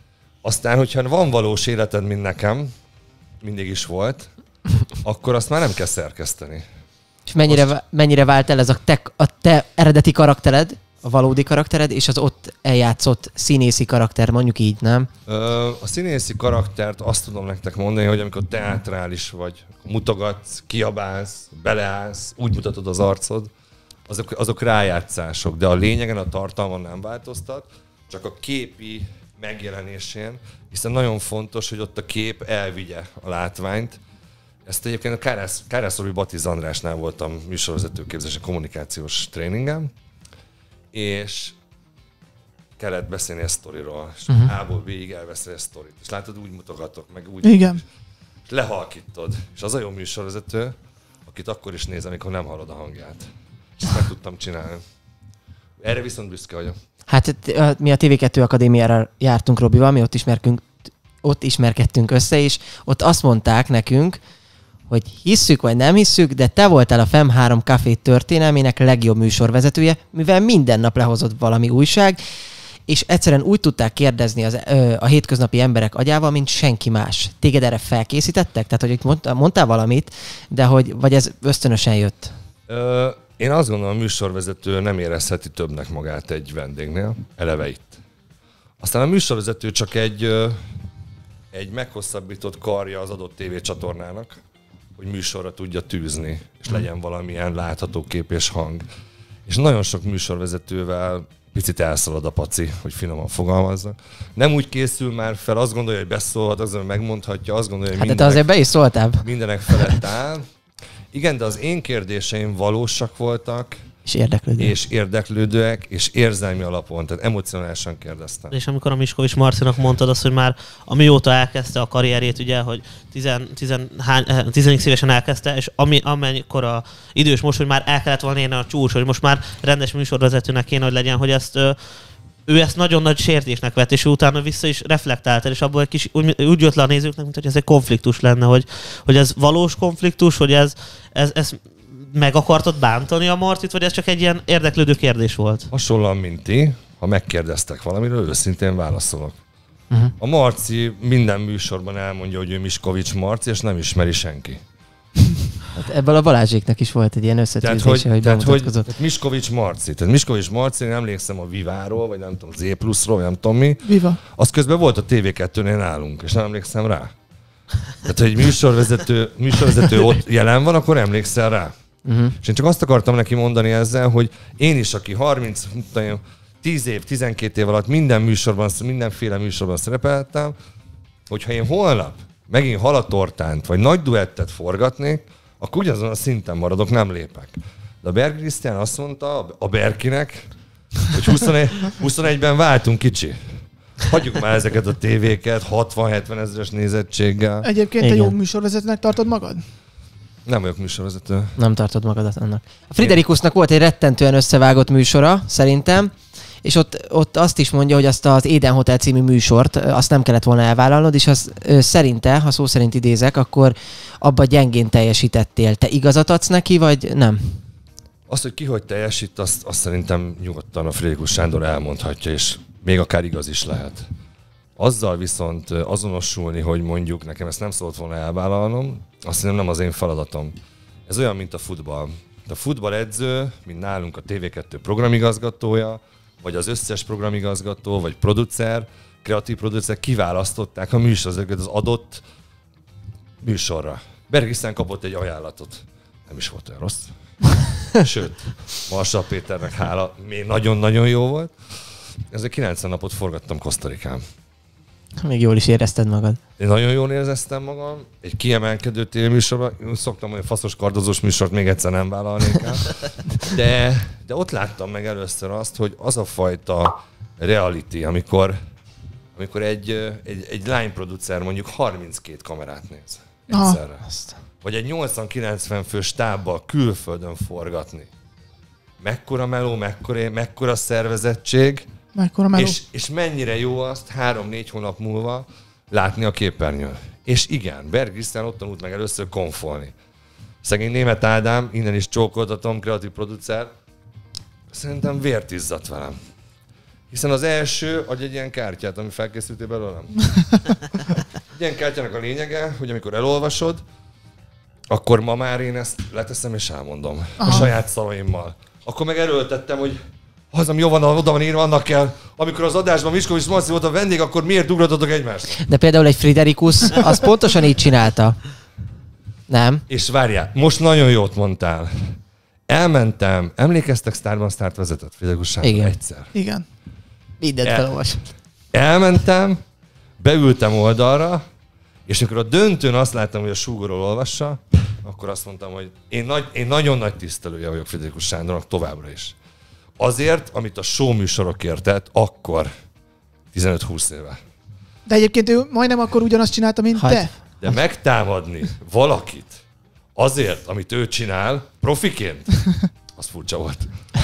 Aztán, hogyha van valós életed, mint nekem, mindig is volt, akkor azt már nem kell szerkeszteni. És mennyire, Most- mennyire vált el ez a te, a te eredeti karaktered, a valódi karaktered, és az ott eljátszott színészi karakter, mondjuk így, nem? Ö, A színészi karaktert azt tudom nektek mondani, hogy amikor teátrális vagy, mutogatsz, kiabálsz, beleállsz, úgy mutatod az arcod, azok, azok rájátszások, de a lényegen, a tartalmon nem változtat, csak a képi megjelenésén, hiszen nagyon fontos, hogy ott a kép elvigye a látványt. Ezt egyébként a Kárász, Kárászorbi Batiz Andrásnál voltam műsorvezetőképzési kommunikációs tréningem, és kellett beszélni a sztoriról, és uh-huh. A-ból B-ig elbeszélni a sztorit. És látod, úgy mutogatok, meg úgy. Igen. És lehalkítod. És az a jó műsorvezető, akit akkor is néz, amikor nem hallod a hangját. És ezt meg tudtam csinálni. Erre viszont büszke vagyok. Hát t- mi a té vé kettő Akadémiára jártunk Robival, mi ott, ismerkünk, ott ismerkedtünk össze, és ott azt mondták nekünk, hogy hisszük vagy nem hisszük, de te voltál a F E M három Café történelmének legjobb műsorvezetője, mivel minden nap lehozott valami újság, és egyszerűen úgy tudták kérdezni az, ö, a hétköznapi emberek agyával, mint senki más. Téged erre felkészítettek? Tehát, hogy itt mondtál, mondtál valamit, de hogy, vagy ez ösztönösen jött? Ö, én azt gondolom, a műsorvezető nem érezheti többnek magát egy vendégnél, eleve itt. Aztán a műsorvezető csak egy, ö, egy meghosszabbított karja az adott tévécsatornának, hogy műsorra tudja tűzni, és legyen valamilyen látható kép és hang. És nagyon sok műsorvezetővel picit elszalad a paci, hogy finoman fogalmazzak. Nem úgy készül már fel, azt gondolja, hogy beszólhat, azt gondolja, hogy megmondhatja, azt gondolja, hogy Hát de te mindenek, azért be is szóltál. mindenek felett áll. Igen, de az én kérdéseim valósak voltak, És érdeklődő. és érdeklődőek, és érzelmi alapon, tehát emocionálisan kérdeztem. És amikor a Miskovics Marcinak mondtad azt, hogy már amióta elkezdte a karrierjét, ugye, hogy tíz évesen elkezdte, és ami, amennyikor a idős most, hogy már el kellett volna érni a csúcs, hogy most már rendes műsorvezetőnek kéne, hogy legyen, hogy ezt ö, ő ezt nagyon nagy sértésnek vett, és ő utána vissza is reflektált el, és abból egy kis, úgy, úgy jött le a nézőknek, mint hogy ez egy konfliktus lenne, hogy, hogy ez valós konfliktus, hogy ez, ez, ez meg akartad bántani a Marcit, vagy ez csak egy ilyen érdeklődő kérdés volt? Hasonlóan, mint ti, ha megkérdeztek valamiről, őszintén válaszolok. Uh-huh. A Marci minden műsorban elmondja, hogy ő Miskovics Marci, és nem ismeri senki. Hát ebből a Balázséknak is volt egy ilyen Tehát, összetűzése, hogy, hogy tehát, hogy bemutatkozott. tehát Miskovics Marci. Tehát Miskovics Marci, én emlékszem a Viváról, vagy nem tudom, Z pluszról, vagy nem tudom mi. Viva. Az közben volt a té vé kettőnél nálunk, és nem emlékszem rá. Tehát, hogy egy műsorvezető, műsorvezető ott jelen van, akkor emlékszel rá. Uh-huh. És én csak azt akartam neki mondani ezzel, hogy én is, aki harminc, tíz év, tizenkét év alatt minden műsorban, mindenféle műsorban szerepeltem, hogyha én holnap megint halatortánt, vagy nagy duettet forgatnék, akkor ugyanazon a szinten maradok, nem lépek. De a Berg Krisztián azt mondta a Berkinek, hogy huszonegy, huszonegyben váltunk kicsi. Hagyjuk már ezeket a tévéket, hatvan-hetven ezeres nézettséggel. Egyébként Igen. te jó műsorvezetőnek tartod magad? Nem vagyok műsorvezető. Nem tartod magadat annak. A Friderikusnak volt egy rettentően összevágott műsora, szerintem, és ott, ott azt is mondja, hogy azt az Éden Hotel című műsort, azt nem kellett volna elvállalnod, és az ö, szerinte, ha szó szerint idézek, akkor abba gyengén teljesítettél. Te igazat adsz neki, vagy nem? Azt, hogy ki hogy teljesít, azt, azt szerintem nyugodtan a Friderikus Sándor elmondhatja, és még akár igaz is lehet. Azzal viszont azonosulni, hogy mondjuk nekem ezt nem szólt volna elvállalnom, azt hiszem nem az én feladatom. Ez olyan, mint a futball. A futballedző, mint nálunk a té vé kettő programigazgatója, vagy az összes programigazgató, vagy producer, kreatív producer kiválasztották a műsorvezetőket az adott műsorra. Bergiszen kapott egy ajánlatot. Nem is volt olyan rossz. Sőt, Marsa Péternek hála, még nagyon-nagyon jó volt. Ezzel kilencven napot forgattam Kosztarikán. Még jól is érezted magad. Én nagyon jól éreztem magam. Egy kiemelkedő tévéműsorban, szoktam, hogy faszos kardozós műsort még egyszer nem vállalnék el. De, de ott láttam meg először azt, hogy az a fajta reality, amikor, amikor egy, egy, egy lányproducer mondjuk harminckét kamerát néz egyszerre. Vagy egy nyolcvan-kilencven fő stábbal külföldön forgatni. Mekkora meló, mekkora, mekkora szervezettség, Mekkora meló. és, és mennyire jó azt három-négy hónap múlva látni a képernyőn. És igen, Berg Krisztián ott tanult meg először konfolni. Szegény Németh Ádám, innen is csókoltatom, kreatív producer, szerintem vért izzadt velem. Hiszen az első adj egy ilyen kártyát, ami felkészültél belőlem. Egy ilyen kártyának a lényege, hogy amikor elolvasod, akkor ma már én ezt leteszem és elmondom. Aha. A saját szavaimmal. Akkor meg erőltettem, hogy az, ami jó van, oda van írva, annak kell. Amikor az adásban Miskovics Marci volt a vendég, akkor miért ugratotok egymást? De például egy Friderikus, az pontosan így csinálta. Nem? És várjál, most nagyon jót mondtál. Elmentem, emlékeztek, Sztárban Sztárt vezetett Friderikus Sándor Igen. egyszer. Igen. Mindent El- felolvas. Elmentem, beültem oldalra, és amikor a döntőn azt láttam, hogy a súgorról olvassa, akkor azt mondtam, hogy én, nagy, én nagyon nagy tisztelője vagyok Friderikus Sándornak továbbra is. Azért, amit a show műsorokért tett, akkor tizenöt-húsz éve. De egyébként ő majdnem akkor ugyanazt csinálta, mint Hagy. te. De megtámadni valakit azért, amit ő csinál, profiként, az furcsa volt.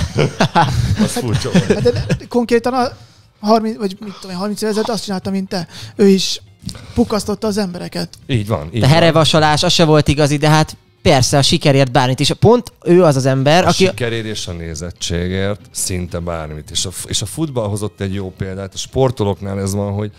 Az furcsa volt. Hát de, de konkrétan a harminc, vagy mit tudom én, harminc éve ezelőtt azt csinálta, mint te. Ő is pukasztotta az embereket. Így van. Így De van. herevasalás, az se volt igazi, de hát persze a sikerért bármit is. Pont ő az az ember, A aki... sikerért és a nézettségért szinte bármit. És a, és a futball hozott egy jó példát. A sportolóknál ez van, hogy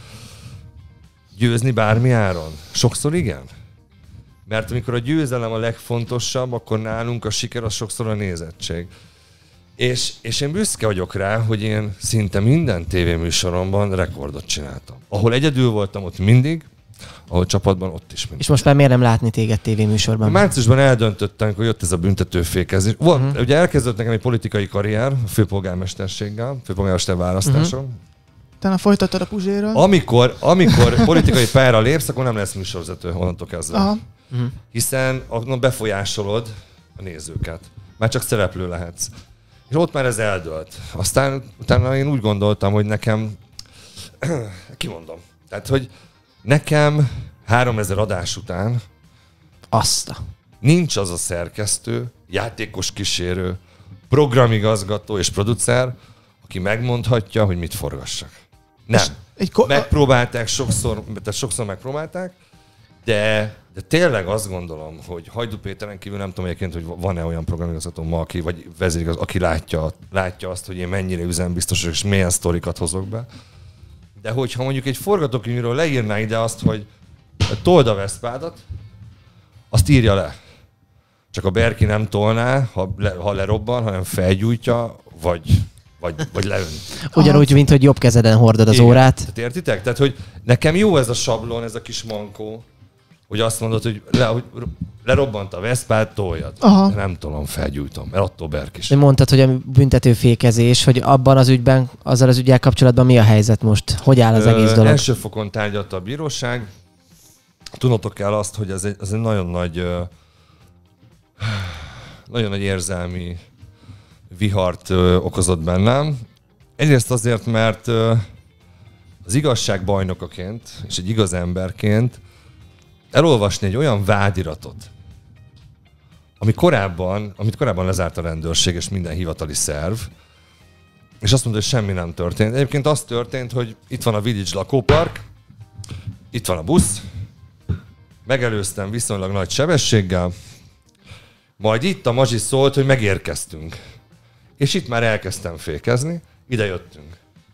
győzni bármi áron. Sokszor igen. Mert amikor a győzelem a legfontosabb, akkor nálunk a siker az sokszor a nézettség. És, és én büszke vagyok rá, hogy én szinte minden tévéműsoromban rekordot csináltam. Ahol egyedül voltam, ott mindig, ahol csapatban, ott is mindig. És most már miért nem látni téged tévéműsorban? Márciusban eldöntöttem, hogy jött ez a büntetőfékezés. Volt, Mhm. uh-huh. Ugye elkezdődött nekem egy politikai karrier, a főpolgármesterséggel, főpolgármester választáson. Uh-huh. Utána folytattad a Puzsérral. Amikor, amikor politikai pályára lépsz, akkor nem lesz műsorvezető onnantól kezdve. Aha. Uh-huh. Hiszen a- befolyásolod a nézőket. Már csak szereplő lehetsz. És ott már ez eldőlt. Aztán utána én úgy gondoltam, hogy nekem, kimondom, tehát, hogy nekem háromezer adás után Azt a... nincs az a szerkesztő, játékos kísérő, programigazgató és producer, aki megmondhatja, hogy mit forgassak. Nem. Egy ko- Megpróbálták sokszor, tehát sokszor megpróbálták, de, de tényleg azt gondolom, hogy Hajdú Péteren kívül nem tudom egyébként, hogy van-e olyan programigazgató ma, aki, vagy vezérigaz, aki látja, látja azt, hogy én mennyire üzembiztos és milyen sztorikat hozok be. De hogyha mondjuk egy forgatókönyvről leírná ide azt, hogy told a Veszpádat, azt írja le. Csak a Berki nem tolná, ha, le, ha lerobban, hanem felgyújtja, vagy, vagy, vagy leönt. Ugyanúgy, mint hogy jobb kezeden hordod az Igen. órát. Tehát értitek? Tehát, hogy nekem jó ez a sablon, ez a kis mankó, hogy azt mondod, hogy, le, hogy lerobbant a Veszpát, toljad. Aha. De nem tolom, felgyújtom, mert attól Berk is. De mondtad, hogy a büntetőfékezés, hogy abban az ügyben, azzal az ügyel kapcsolatban mi a helyzet most? Hogy áll az egész Ö, dolog? Első fokon tárgyalta a bíróság. Tudnotok kell azt, hogy ez egy, ez egy nagyon nagy ö, nagyon nagy érzelmi vihart ö, okozott bennem. Egyrészt azért, mert ö, az igazság bajnokaként és egy igaz emberként elolvasni egy olyan vádiratot, ami korábban, amit korábban lezárt a rendőrség és minden hivatali szerv, és azt mondta, hogy semmi nem történt. Egyébként az történt, hogy itt van a Village lakópark, itt van a busz, megelőztem viszonylag nagy sebességgel, majd itt a mazsi szólt, hogy megérkeztünk. És itt már elkezdtem fékezni, ide jöttünk.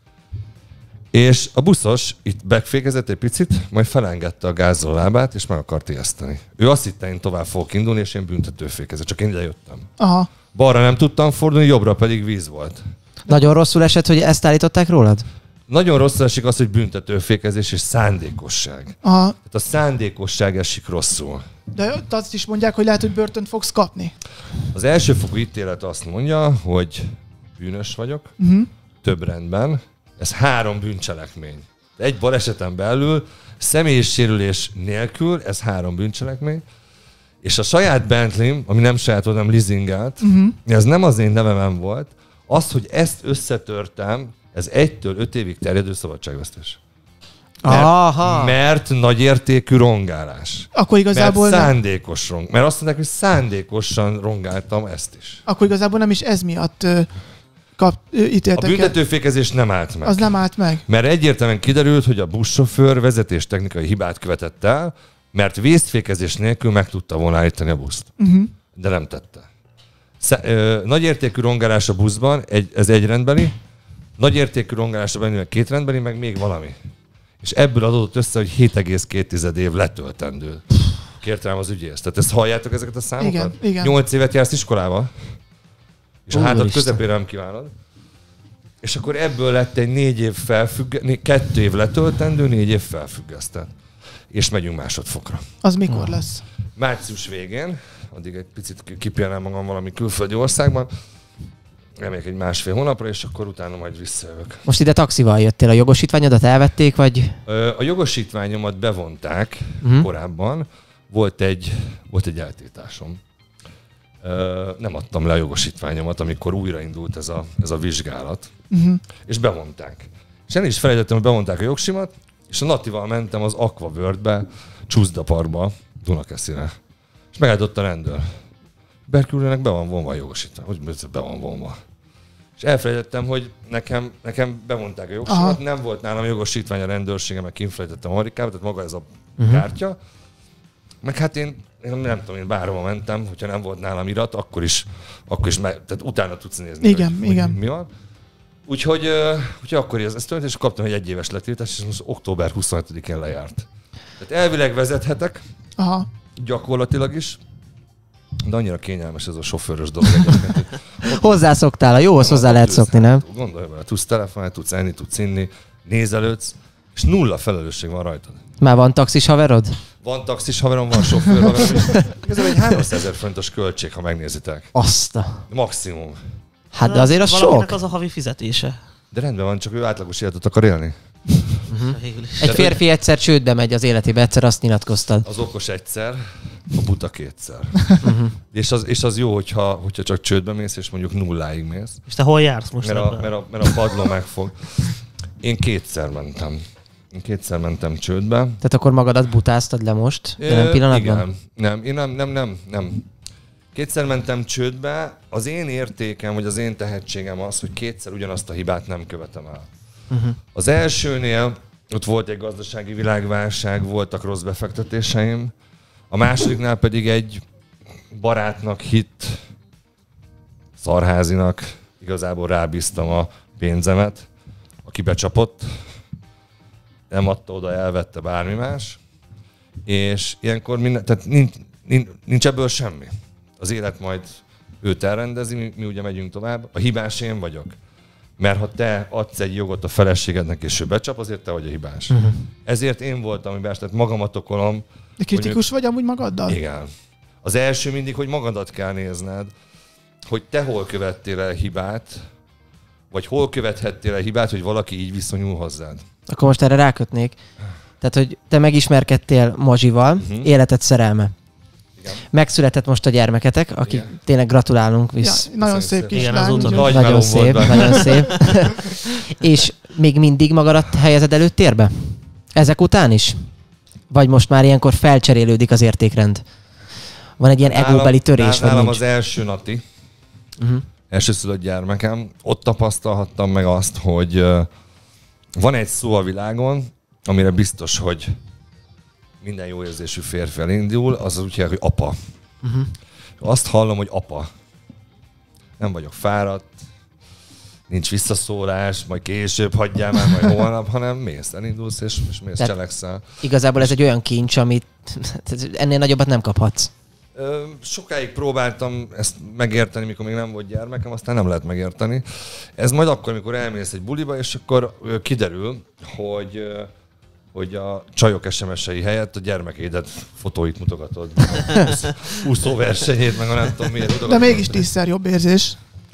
És a buszos itt megfékezett egy picit, majd felengedte a gázról lábát, és meg akart ijeszteni. Ő azt hitte, én tovább fogok indulni, és én büntetőfékezett, csak én ide jöttem. Aha. Balra nem tudtam fordulni, jobbra pedig víz volt. Nagyon rosszul esett, hogy ezt állították rólad? Nagyon rosszul esik az, hogy büntetőfékezés és szándékosság. Aha. Tehát a szándékosság esik rosszul. De ott azt is mondják, hogy lehet, hogy börtönt fogsz kapni. Az elsőfokú ítélet azt mondja, hogy bűnös vagyok, Uh-huh. több rendben. Ez három bűncselekmény. Egy baleseten belül, személyisérülés nélkül, ez három bűncselekmény. És a saját Bentley, ami nem saját volt, hanem leasingelt, uh-huh. ez nem az én nevemen volt, az, hogy ezt összetörtem, ez egytől öt évig terjedő szabadságvesztés. Mert, Aha. mert nagyértékű rongálás. Akkor igazából, Mert nem, szándékos rong. Mert azt mondják, hogy szándékosan rongáltam ezt is. akkor igazából nem is ez miatt ö, kap, ö, A ítéltek el. büntetőfékezés nem állt meg. Az nem állt meg. Mert egyértelműen kiderült, hogy a buszsofőr vezetéstechnikai hibát követett el, mert vészfékezés nélkül meg tudta volna állítani a buszt. Uh-huh. De nem tette. Sze- ö, nagyértékű rongálás a buszban, egy, ez egy rendbeli, nagyértékű rongálás a bennül két rendbeli, meg még valami. És ebből adódott össze, hogy hét egész két év letöltendő. Kért rám az ügyész. Tehát ezt halljátok ezeket a számokat? Igen, igen. Nyolc évet jársz iskolába, és a hátad Úristen. közepére nem kívánod. És akkor ebből lett egy négy év felfügg... kettő év letöltendő, négy év felfüggesztett. És megyünk másodfokra. Az mikor lesz? Március végén, addig egy picit kipihenem magam valami külföldi országban, remélek egy másfél hónapra, és akkor utána majd visszajövök. Most ide taxival jöttél, a jogosítványodat elvették, vagy? Ö, A jogosítványomat bevonták Mhm. korábban, volt egy, volt egy eltiltásom. Ö, Nem adtam le a jogosítványomat, amikor újraindult ez a, ez a vizsgálat, Uh-huh. és bevonták. És én is felejtettem, hogy bevonták a jogsimat, és a Natival mentem az Aqua World-be, Csúszdaparkba, Dunakeszire. És megállított a rendőr. Berkülőnek be van vonva a jogosítvány. Hogy be van vonva? És elfelejtettem, hogy nekem, nekem bevonták a jogsimat, Aha. nem volt nálam jogosítvány a rendőrsége, meg kinfelejtettem Amerikába, tehát maga ez a Mhm. kártya. Meg hát én, én nem tudom, én bárhova mentem, hogyha nem volt nálam irat, akkor is, akkor is meg, tehát utána tudsz nézni, Igen, hogy, igen. hogy mi van. Úgyhogy, ö, úgyhogy akkor ez, ez történt, és kaptam egy egyéves letiltást, és most október huszonhetedikén lejárt. Tehát elvileg vezethetek, Aha. gyakorlatilag is, de annyira kényelmes ez a sofőrös dolog egyébként, hogy Hozzászoktál, a jóhoz hozzá lehet szokni, nem? Gondolj bele, tudsz telefonálni, tudsz enni, tudsz inni, nézelődsz, és nulla felelősség van rajtad. Már van taxis haverod? Van taxis haverom, van sofőr haverom is. Igazából egy háromszázezer forintos költség, ha megnézitek. Azt a... Maximum. Hát de azért az Valakinek sok. az a havi fizetése. De rendben van, csak ő átlagos életet akar élni. Végül is. Egy férfi egyszer csődbe megy az életébe, egyszer azt nyilatkoztad. Az okos egyszer, a buta kétszer. és, az, és az jó, hogyha, hogyha csak csődbe mész, és mondjuk nulláig mész. És te hol jársz most Mert a, ebben? mert, a, mert a padló megfog. Én kétszer mentem. Én kétszer mentem csődbe. Tehát akkor magadat butáztad le most, jelen Ö, pillanatban? Igen. Nem, én nem, nem, nem, nem. Kétszer mentem csődbe. Az én értékem, vagy az én tehetségem az, hogy kétszer ugyanazt a hibát nem követem el. Uh-huh. Az elsőnél ott volt egy gazdasági világválság, voltak rossz befektetéseim. A másodiknál pedig egy barátnak hitt, Szarházinak igazából rábíztam a pénzemet, aki becsapott, nem adta oda, elvette bármi más, és ilyenkor minden, tehát nincs, nincs, nincs ebből semmi. Az élet majd őt elrendezi, mi, mi ugye megyünk tovább. A hibás én vagyok. Mert ha te adsz egy jogot a feleségednek, és ő becsap, azért te vagy a hibás. Uh-huh. Ezért én voltam hibás, tehát magamat okolom. De kritikus vagy amúgy magaddal? Igen. Az első mindig, hogy magadat kell nézned, hogy te hol követtél el hibát, vagy hol követhettél el hibát, hogy valaki így viszonyul hozzád. Akkor most erre rákötnék. Tehát, hogy te megismerkedtél Mazsival, uh-huh. életed szerelme. Igen. Megszületett most a gyermeketek, akik Igen. tényleg gratulálunk Ja, visz. nagyon Köszönjük szép szépen. Igen, kislány. azóta úgyhogy- Nagy Nagyon melóm szép, volt benne. nagyon szép. És még mindig magadat helyezed előttérbe? Ezek után is? Vagy most már ilyenkor felcserélődik az értékrend? Van egy ilyen egóbeli törés, vagy nálam nincs? az első nati, Uh-huh. elsőszülött gyermekem, ott tapasztalhattam meg azt, hogy uh, van egy szó a világon, amire biztos, hogy minden jó érzésű férfi elindul, az úgy hívják, hogy apa. Uh-huh. Azt hallom, hogy apa. Nem vagyok fáradt, nincs visszaszólás, majd később hagyjál már, majd holnap, hanem mész, elindulsz és, és mész, Tehát cselekszel. Igazából ez egy olyan kincs, amit ennél nagyobbat nem kaphatsz. Ö, sokáig próbáltam ezt megérteni, mikor még nem volt gyermekem, aztán nem lehet megérteni. Ez majd akkor, amikor elmész egy buliba, és akkor ö, kiderül, hogy, ö, hogy a csajok es em es-ei helyett a gyermekédet fotóit mutogatod. Úszó versenyét, meg a nem tudom miért mutogatod. De mégis tízszer jobb érzés.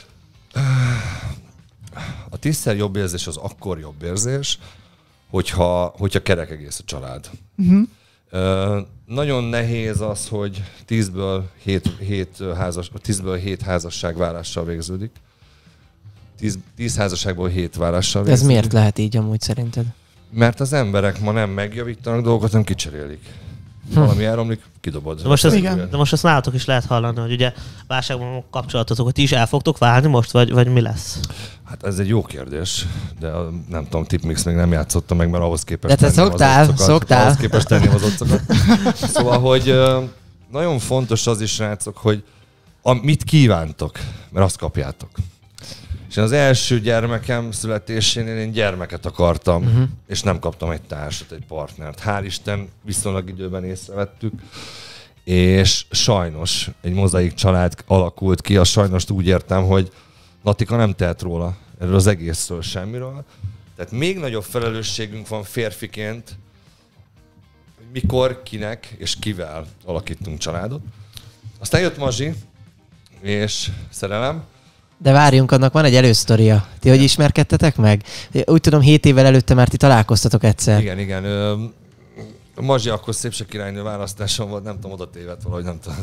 A tízszer jobb érzés az akkor jobb érzés, hogyha, hogyha kerek egész a család. Uh-huh. Ö, nagyon nehéz az, hogy tízből hét, hét, házas, tízből hét házasságválással végződik. Tíz, tíz házasságból hét válással Ez végződik. miért lehet így amúgy szerinted? Mert az emberek ma nem megjavítanak dolgokat, hanem kicserélik. Hm. Valami elromlik, kidobod. De most, ezt, Igen. de most ezt nálatok is lehet hallani, hogy ugye válságban van kapcsolatotok, hogy ti is el fogtok válni most, vagy, vagy mi lesz? Hát ez egy jó kérdés, de a, nem tudom, Tipmix még nem játszotta meg, mert ahhoz képest De te tenném szoktál, az occokat, szoktál. Ahhoz képest tenném az occokat. Szóval, hogy ö, nagyon fontos az is, srácok, hogy a, mit kívántok, mert azt kapjátok. És én az első gyermekem születésénél én gyermeket akartam, Uh-huh. és nem kaptam egy társat, egy partnert. Hál' Isten, viszonylag időben észrevettük, és sajnos egy mozaik család alakult ki, azt sajnos úgy értem, hogy Natika nem tehet róla, erről az egészről semmiről. Tehát még nagyobb felelősségünk van férfiként, hogy mikor, kinek és kivel alakítunk családot. Aztán jött Mazsi, és szerelem. De várjunk, annak van egy elősztoria. Ti hogy ismerkedtetek meg? Úgy tudom, hét évvel előtte már ti találkoztatok egyszer. Igen, igen. Ö, Mazsi akkor szépség királynő választáson volt, nem tudom, oda tévedt valahogy, nem tudom.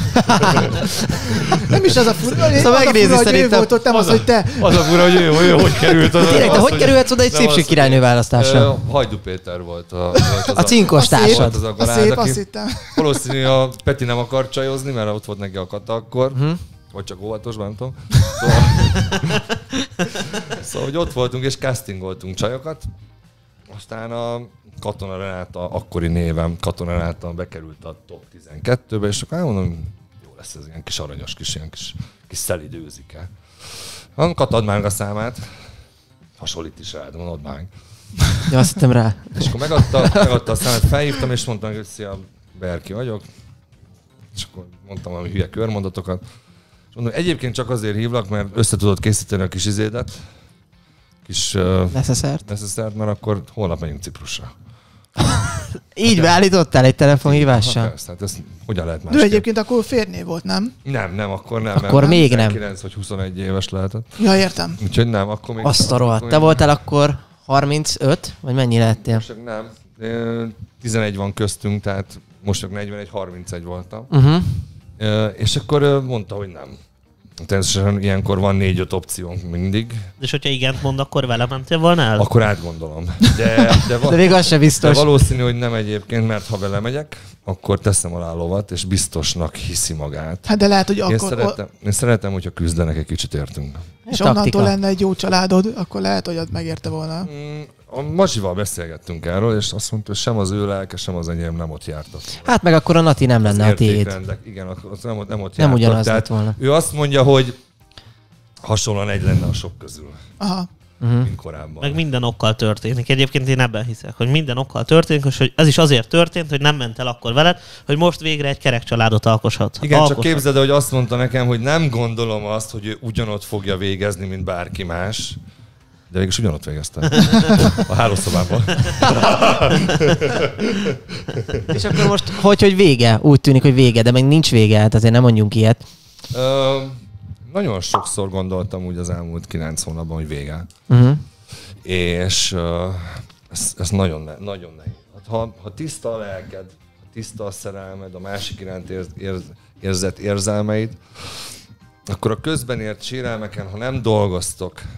Nem is az a fura, hogy, Szóval az a megnézi fura, hogy ő szerintem. volt ott, nem az, hogy te. Az a fura, hogy ő, ő hogy került oda. Tényleg, de Az, hogy kerülhetsz oda egy nem az, szépség hogy- királynő választásra? Ö, Hajdú Péter volt a, volt az A cinkos A szép. volt társad. az a A garád, szép, aki azt hittem. valószínű a Peti nem akar csajozni, mert ott volt neki a kata akkor. Mhm. Vagy csak óvatos, nem tudom. Szóval, szóval, hogy ott voltunk és castingoltunk csajokat. Aztán a Katona Renáta, akkori névem Katona Renáta bekerült a top tizenkettőbe, és akkor mondom, jó lesz ez ilyen kis aranyos, kis ilyen kis, kis szelid őzike. Han, Kat, add már meg a számát. Hasonlít is rád, mondod már meg. Ja, azt hittem rá. És akkor megadta, megadta a számát, felhívtam, és mondtam, hogy szia, Berki vagyok. És akkor mondtam valami hülye körmondatokat. És mondom, egyébként csak azért hívlak, mert össze tudod készíteni a kis izédet, kis uh, Neceszert. neceszert, mert akkor holnap megyünk Ciprusra. Így beállítottál egy telefonhívással? Ha, persze, hát ezt hogyan lehet De másképp? ő egyébként akkor férné volt, nem? Nem, nem, akkor nem. Akkor mert még nem. tizenkilenc vagy huszonegy éves lehetett. Ja, értem. Úgyhogy nem, akkor még... Azt a rohadt. akkor Te még- voltál akkor harmincöt? Vagy mennyi lettél? Most csak nem. Ö, tizenegy van köztünk, tehát most csak negyvenegy harmincegy voltam. Uh-huh. Ö, És akkor ö, mondta, hogy nem. Természetesen ilyenkor van négy-öt opciónk mindig. És hogyha igent mond, akkor vele mentél volna el? Akkor átgondolom. De, de, va- De még az se de biztos. valószínű, hogy nem egyébként, mert ha vele megyek, akkor teszem alá lovat, és biztosnak hiszi magát. Hát de lehet, hogy Én akkor... szeretem, én szeretem, hogyha küzdenek egy kicsit értünk. És Taktika. onnantól lenne egy jó családod, akkor lehet, hogy ott megérte volna. Mm, A Mazsival beszélgettünk erről, és azt mondta, hogy sem az ő lelke, sem az enyém nem ott jártak. Hát meg akkor a Nati nem lenne a tiéd. Értékrendek, igen, az nem, ott- nem ott Nem jártak. ugyanaz Tehát lett volna. ő azt mondja, hogy hasonlóan egy lenne a sok közül, Aha. Uh-huh. mint korábban. Meg minden okkal történik. Egyébként én ebben hiszek, hogy minden okkal történik, és hogy ez is azért történt, hogy nem ment el akkor veled, hogy most végre egy kerek családot alkoshat. Igen, alkoshat. csak képzeld, hogy azt mondta nekem, hogy nem gondolom azt, hogy ő ugyanott fogja végezni, mint bárki más. De végülis ugyanott végeztem. A hálószobában. És akkor most, hogy, hogy vége? Úgy tűnik, hogy vége, de meg nincs vége, hát azért nem mondjunk ilyet. Ö, nagyon sokszor gondoltam úgy az elmúlt kilenc hónapban, hogy vége. Uh-huh. És ö, ez, ez nagyon, ne, nagyon nehéz. Hát Ha, ha tiszta a lelked, ha tiszta a szerelmed, a másik iránt érz, érz, érzett érzelmeid, akkor a közben ért sérelmeken, ha nem dolgoztok,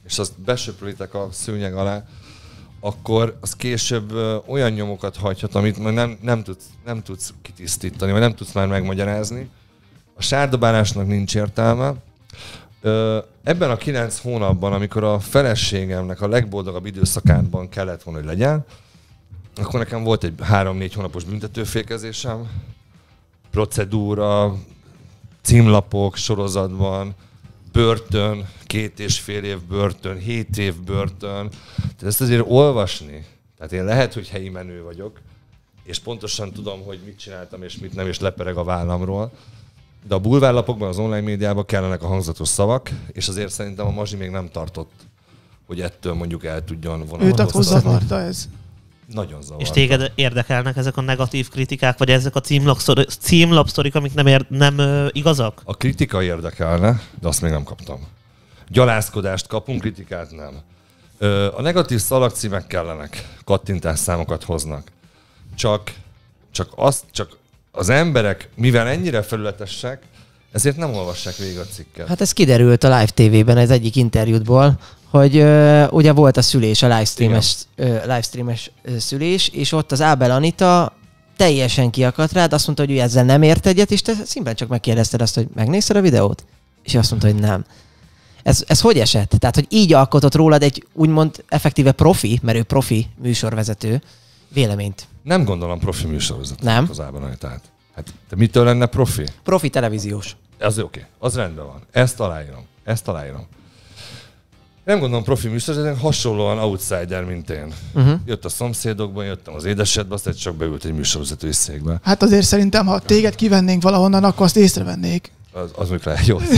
és azt besöpölitek a szőnyeg alá, akkor az később ö, olyan nyomokat hagyhat, amit majd nem, nem, tudsz, nem tudsz kitisztítani, vagy nem tudsz már megmagyarázni. A sárdobálásnak nincs értelme. Ö, ebben a kilenc hónapban, amikor a feleségemnek a legboldogabb időszakában kellett volna, hogy legyen, akkor nekem volt egy három-négy hónapos büntetőfékezésem, procedúra, címlapok sorozatban, börtön, két és fél év börtön, hét év börtön. Tehát ezt azért olvasni. Tehát én lehet, hogy helyi menő vagyok, és pontosan tudom, hogy mit csináltam és mit nem, és lepereg a vállamról. De a bulvárlapokban, az online médiában kellenek a hangzatos szavak, és azért szerintem a Mazsi még nem tartott, hogy ettől mondjuk el tudjon vonatkoztatni. Őt akkor zavarta ez. Nagyon zavarta. És téged érdekelnek ezek a negatív kritikák, vagy ezek a címlapsztori- címlapsztorik, amik nem, ér- nem ö, igazak? A kritika érdekelne, de azt még nem kaptam. Gyalázkodást kapunk, kritikát nem. Ö, a negatív szalagcímek kellenek, kattintásszámokat hoznak. Csak, csak, azt, csak az emberek, mivel ennyire felületesek, ezért nem olvassák végig a cikket. Hát ez kiderült a Live té vében az egyik interjútból, hogy uh, ugye volt a szülés, a livestreames, uh, livestreames uh, szülés, és ott az Ábel Anita teljesen kiakadt rád, azt mondta, hogy ő ezzel nem ért egyet, és te szimplán csak megkérdezted azt, hogy megnézted a videót? És azt mondta, hogy nem. Ez, ez hogy esett? Tehát, hogy így alkotott rólad egy úgymond effektíve profi, mert ő profi műsorvezető, véleményt. Nem gondolom profi műsorvezető. Nem? Az Ábel Anitát. Hát te mitől lenne profi? Profi televíziós. Az oké, okay. Az rendben van. Ezt aláírom. Ezt aláírom. Nem gondolom profi műsorvezetőnek, hasonlóan outsider, mint én. Uh-huh. Jött a szomszédokban, jöttem az édesedbe, aztán csak beült egy műsorvezetői székbe. Hát azért szerintem, ha téged kivennénk valahonnan, akkor azt észrevennék. Az, az mondjuk lehet jó.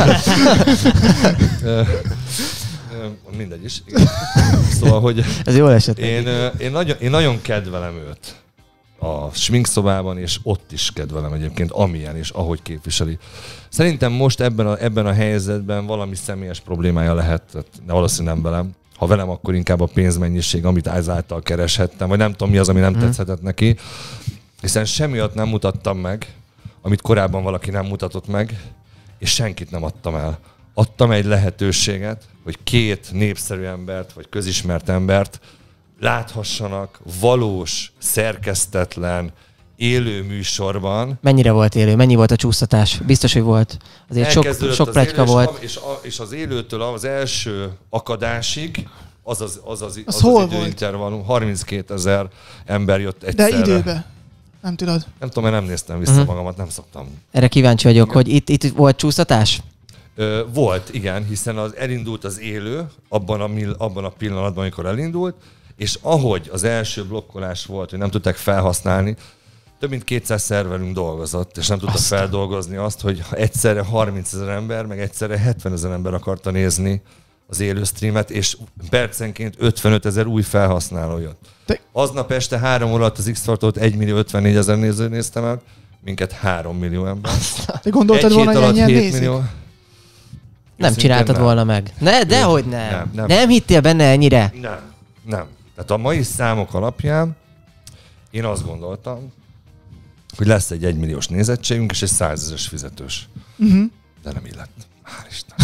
Mindegy is. Szóval, hogy Ez jól esett. én, én, nagyon, én nagyon kedvelem őt a sminkszobában, és ott is kedvelem egyébként, amilyen és ahogy képviseli. Szerintem most ebben a, ebben a helyzetben valami személyes problémája lehet, de valószínűleg nem velem. Ha velem, akkor inkább a pénzmennyiség, amit ezáltal kereshettem, vagy nem tudom mi az, ami nem mm. tetszhetett neki. Hiszen semmiatt nem mutattam meg, amit korábban valaki nem mutatott meg, és senkit nem adtam el. Adtam egy lehetőséget, hogy két népszerű embert, vagy közismert embert láthassanak valós, szerkesztetlen, élő műsorban. Mennyire volt élő? Mennyi volt a csúsztatás? Biztos, hogy volt. Azért sok, sok pletyka volt. És, a, és az élőtől az első akadásig, az az, az, az, az, az, az időintervallum, harminckétezer ember jött egyszerre. De időbe. Nem tudod. Nem tudom, mert nem néztem vissza uh-huh. magamat, nem szoktam. Erre kíváncsi vagyok, igen. hogy itt, itt volt csúsztatás? Ö, volt, igen, hiszen az elindult az élő, abban a, abban a pillanatban, amikor elindult, és ahogy az első blokkolás volt, hogy nem tudták felhasználni, több mint kétszáz szerverünk dolgozott, és nem tudta Aztán. feldolgozni azt, hogy egyszerre harmincezer ember, meg egyszerre hetvenezer ember akarta nézni az élő streamet, és percenként ötvenötezer új felhasználó jött. De... Aznap este három óra alatt az X-Faktot egy millió ötvennégyezer néző nézte meg, minket három millió ember. Te gondoltad egy volna, hogy ennyien nézik? Millió... Nem csináltad nem. volna meg. Ne, dehogy nem. Nem, nem. Nem hittél benne ennyire? Nem, nem. Tehát a mai számok alapján én azt gondoltam, hogy lesz egy egymilliós nézettségünk és egy százezres fizetős. Uh-huh. De nem illett. Hál' Isten.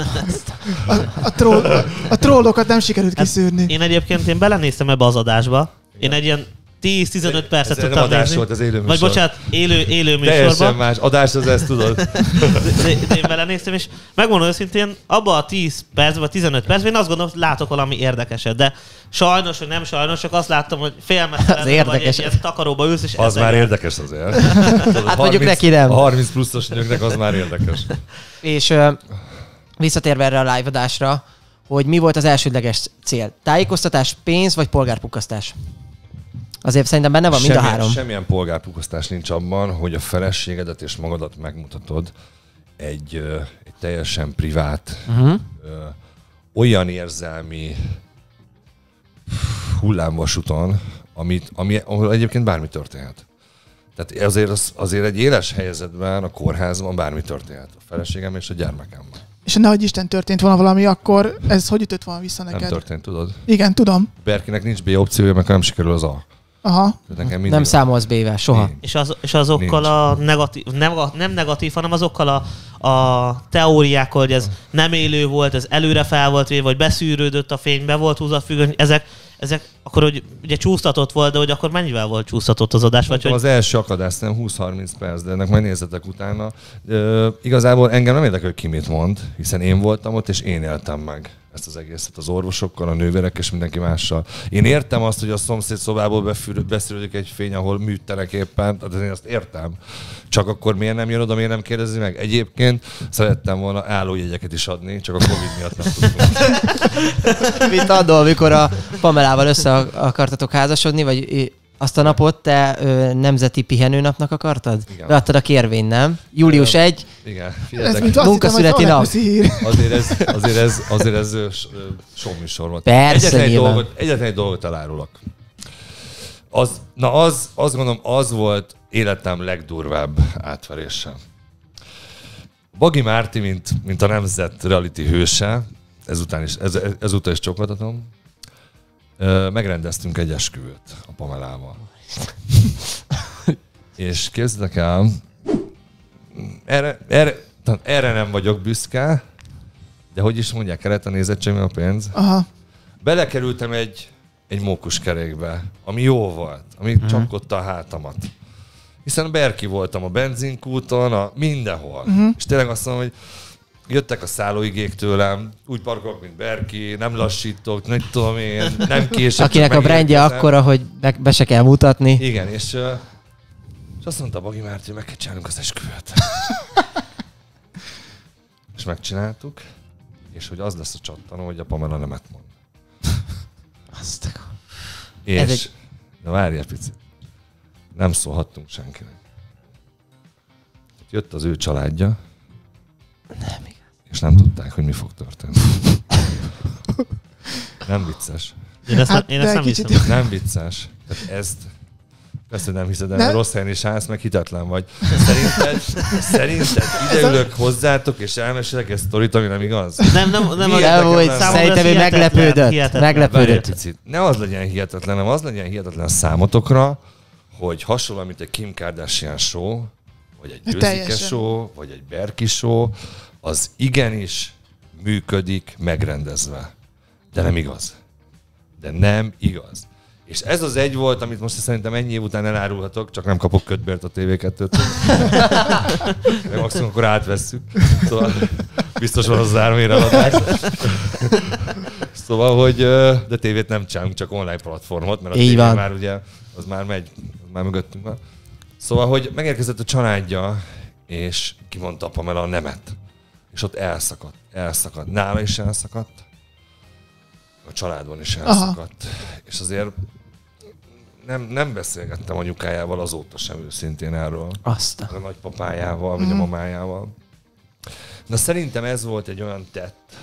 A, a, troll, a, a trollokat nem sikerült hát kiszűrni. Én egyébként én belenéztem ebbe az adásba. Én egy ilyen tíz-tizenöt percet ez tudtam adás nézni. Volt az élő műsor. Vagy bocsánat, élő, élő műsorban. Teljesen más. Adás az ezt tudod. De, de én belenéztem, és megmondom őszintén, abban a tíz percben, vagy tizenöt percben én azt gondolom, hogy látok valami érdekeset. De sajnos, hogy nem sajnos, csak azt láttam, hogy félmeztelen vagy egy ilyen takaróba ülsz, és az már érdekes azért. Tudod, hát mondjuk neki nem. A harminc pluszos nőknek az már érdekes. És uh, visszatérve erre a live adásra, hogy mi volt az elsődleges cél? Tájékoztatás, pénz vagy polgárpukkasztás? Azért szerintem benne van mind semmilyen, a három. Semmilyen polgárpukkasztás nincs abban, hogy a feleségedet és magadat megmutatod egy, ö, egy teljesen privát, uh-huh. ö, olyan érzelmi hullámvasúton, amit, ami, ahol egyébként bármi történhet. Tehát azért, az, azért egy éles helyzetben, a kórházban bármi történhet. A feleségem és a gyermekemmel. És nehogy Isten történt volna valami, akkor ez hogy ütött volna vissza neked? Nem történt, tudod? Igen, tudom. Berkinek nincs B opciója, mert nem sikerül az A. Aha. Nekem nem számolsz B-vel, soha. És, az, és azokkal nincs. a negatív, nem, nem negatív, hanem azokkal a, a teóriákkal, hogy ez nem élő volt, ez előre fel volt véve, vagy beszűrődött a fény, be volt húzva a függöny, ezek, ezek akkor hogy ugye csúsztatott volt, de hogy akkor mennyivel volt csúsztatott az adás? Vagy hogy... Az első akadás nem húsz-harminc perc, de ennek majd nézzetek utána. Ö, igazából engem nem érdekel, hogy ki mit mond, hiszen én voltam ott, és én éltem meg ezt az egészet az orvosokkal, a nővérek és mindenki mással. Én értem azt, hogy a szomszéd szobából beszűrődik egy fény, ahol műtenek éppen, tehát én azt értem. Csak akkor miért nem jön oda, miért nem kérdezi meg? Egyébként szerettem volna állójegyeket is adni, csak a Covid miatt nem tudtunk. Mint annól, amikor a Pamelával össze akartatok házasodni, vagy azt a napot te ö, nemzeti pihenőnapnak akartad? Igen. Beadtad a kérvényt, nem? július elsején. Igen, Ez mint azt munkaszületi nap. Azért ez, azért ez, azért ez showműsor volt. Persze, egyetlen egy, nyilván. dolgot, egyetlen egy dolgot elárulok. Az, na az, azt gondolom, az volt életem legdurvább átverése. Bagi Márti, mint, mint a nemzet reality hőse, ezután is, ez, ezután is csokoltatom, megrendeztünk egy esküvőt a Pamelával. És képzeljétek el, erre, erre, erre nem vagyok büszke, de hogy is mondják, kellett a nézettségem a pénz. Aha. Belekerültem egy, egy mókuskerékbe, ami jó volt, ami uh-huh. csapkodta a hátamat. Hiszen Berki voltam a benzinkúton, a mindenhol. Uh-huh. És tényleg azt mondom, hogy jöttek a szállóigék tőlem, úgy parkolok, mint Berki, nem lassítok, nem tudom én, nem kések. Akinek a brandje akkora, hogy be, be se kell mutatni. Igen, és, és azt mondta Bagi Márti, hogy meg kell csinálnunk az esküvőt. És megcsináltuk, és hogy az lesz a csattanó, hogy a Pamela nemet mond. Azt és, egy... na várj egy picit, nem szólhattunk senkinek. Jött az ő családja, nem igaz. És nem tudták, hogy mi fog történni. Nem vicces. Én ezt, Hát, én ezt nem kicsit... hiszem. Nem vicces. Tehát ezt persze nem hiszed, de nem. rossz helyen is állsz, meg hitetlen vagy. Szerinted, szerinted ideülök hozzátok, és elmesélek egy sztorit, ami nem igaz? Nem, nem, nem. Hihetetlen, Nem, hogy nem. szerintem ő meglepődött. hihetetlen. Meglepődött. Picit. Ne az legyen hihetetlen, hanem az legyen hihetetlen számotokra, hogy hasonló, mint egy Kim Kardashian show, vagy egy Győzike Teljesen. show, vagy egy Berki show, az igenis működik megrendezve. De nem igaz. De nem igaz. És ez az egy volt, amit most szerintem ennyi év után elárulhatok, csak nem kapok kötbért a té vé kettőtől. De maximum akkor átvesszük. Szóval biztos van az zármére eladás. Szóval, hogy de tévét nem csinálunk, csak online platformot, mert a Így tévé van. már ugye, az már megy, az már mögöttünk van. Szóval, hogy megérkezett a családja, és kimondta a Pamela a nemet. És ott elszakadt, elszakadt. Nála is elszakadt, a családban is elszakadt. Aha. És azért nem, nem beszélgettem anyukájával azóta sem őszintén erről. Azt a... A nagypapájával, vagy mm. a mamájával. De szerintem ez volt egy olyan tett,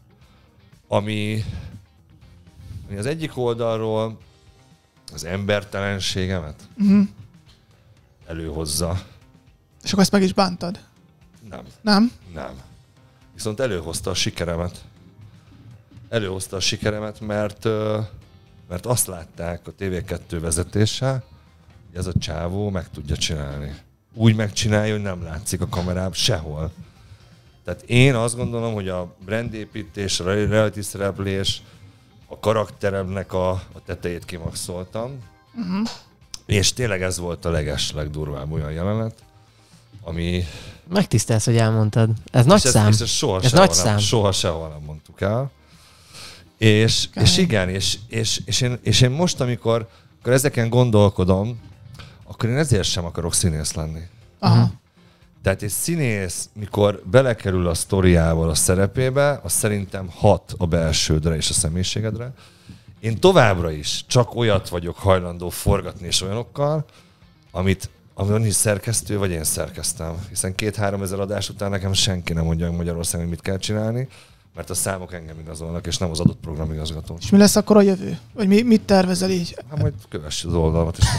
ami, ami az egyik oldalról az embertelenségemet Mm. előhozza. És akkor ezt meg is bántad? Nem. Nem? Nem. Viszont előhozta a sikeremet. Előhozta a sikeremet, mert, mert azt látták a té vé kettő vezetéssel, hogy ez a csávó meg tudja csinálni. Úgy megcsinálja, hogy nem látszik a kamerában sehol. Tehát én azt gondolom, hogy a brandépítés, a reality szereplés, a karakteremnek a, a tetejét kimaxoltam. Uh-huh. És tényleg ez volt a leges, legdurvább olyan jelenet, ami... Megtisztelsz, hogy elmondtad. Ez nagy ez, szám. És ez soha, ez sehol nagy nem, szám. soha sehol nem mondtuk el. És, és igen, és, és, és, én, és én most, amikor, amikor ezeken gondolkodom, akkor én ezért sem akarok színész lenni. Aha. Tehát egy színész, mikor belekerül a sztoriával a szerepébe, az szerintem hat a belsődre és a személyiségedre. Én továbbra is csak olyat vagyok hajlandó forgatni és olyanokkal, amit amiben is szerkesztő, vagy én szerkeztem. Hiszen két-három ezer adás után nekem senki nem mondja Magyarországon, hogy mit kell csinálni, mert a számok engem igazolnak, és nem az adott programigazgató. És mi lesz akkor a jövő? Vagy mi, mit tervezel így? Hát majd kövess az oldalamat is.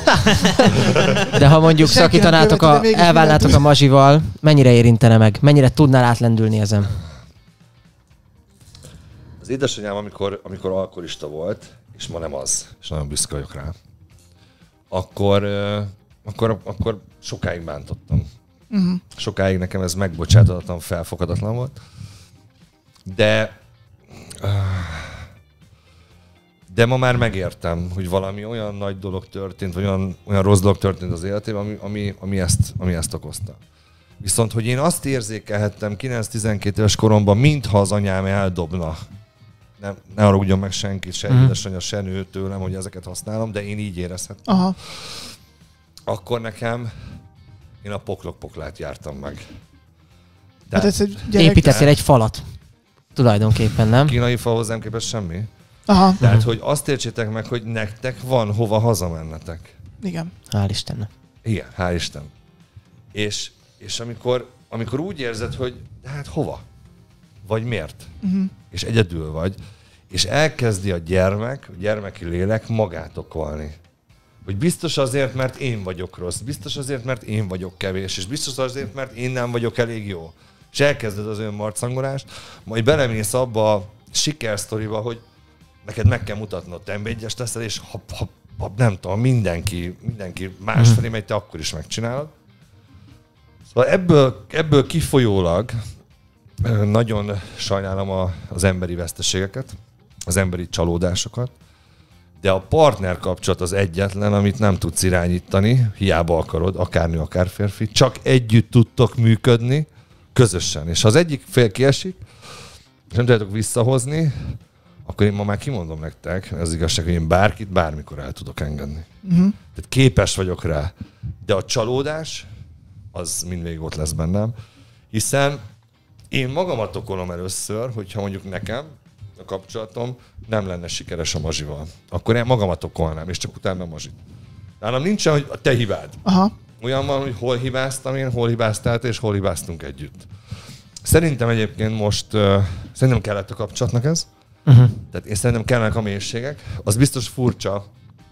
De ha mondjuk Senki nem szakítanátok, követi, de a, mégis elválnátok mindent a Mazsival, mennyire érintene meg? Mennyire tudnál átlendülni ezen? Az édesanyám, amikor, amikor alkoholista volt, és ma nem az, és nagyon büszke vagyok rá, akkor, akkor, akkor sokáig bántottam. Uh-huh. Sokáig nekem ez megbocsátatlan, felfoghatatlan volt. De... De ma már megértem, hogy valami olyan nagy dolog történt, vagy olyan, olyan rossz dolog történt az életében, ami, ami, ami, ezt, ami ezt okozta. Viszont, hogy én azt érzékelhettem kilenc-tizenkét éves koromban, mintha az anyám eldobna. Nem, ne haragudjon meg senki, se Mm. édesanyja, se nő tőlem, hogy ezeket használom, de én így érezhettem. Aha. Akkor nekem én a poklok-poklát jártam meg. Hát ez egy gyerek... Építettél egy falat. Tulajdonképpen, nem? Kínai fa hozzám képest semmi. Aha, Tehát, hogy azt értsétek meg, hogy nektek van hova hazamennetek. igen. Hál' Istennek. Igen, hál' Isten. És, és amikor, amikor úgy érzed, hogy de hát hova? Vagy miért? Uh-huh. És egyedül vagy, és elkezdi a gyermek, a gyermeki lélek magát okolni. Hogy biztos azért, mert én vagyok rossz, biztos azért, mert én vagyok kevés, és biztos azért, mert én nem vagyok elég jó. És elkezded az önmarcangolást, majd belemész abba a sikersztoriba, hogy neked meg kell mutatnod, te egyes leszel, és ha, ha, ha nem tudom, mindenki, mindenki másfelé megy, te akkor is megcsinálod. Szóval ebből, ebből kifolyólag nagyon sajnálom a, az emberi veszteségeket, az emberi csalódásokat, de a partner kapcsolat az egyetlen, amit nem tudsz irányítani, hiába akarod, akár nő, akár férfi, csak együtt tudtok működni, közösen. És ha az egyik fél kiesik, és nem tudjátok visszahozni, akkor én ma már kimondom nektek, az igazság, hogy én bárkit bármikor el tudok engedni. Uh-huh. Tehát képes vagyok rá. De a csalódás, az mindvégig ott lesz bennem, hiszen én magamat okolom először, hogyha mondjuk nekem a kapcsolatom nem lenne sikeres a Mazsival. Akkor én magamat okolnám, és csak utána a Mazsit. Nálam nincsen, hogy a te hibád. Aha. Olyan van, hogy hol hibáztam én, hol hibáztál te, és hol hibáztunk együtt. Szerintem egyébként most, uh, szerintem kellett a kapcsolatnak ez. Uh-huh. Tehát én szerintem kellenek a mélységek. Az biztos furcsa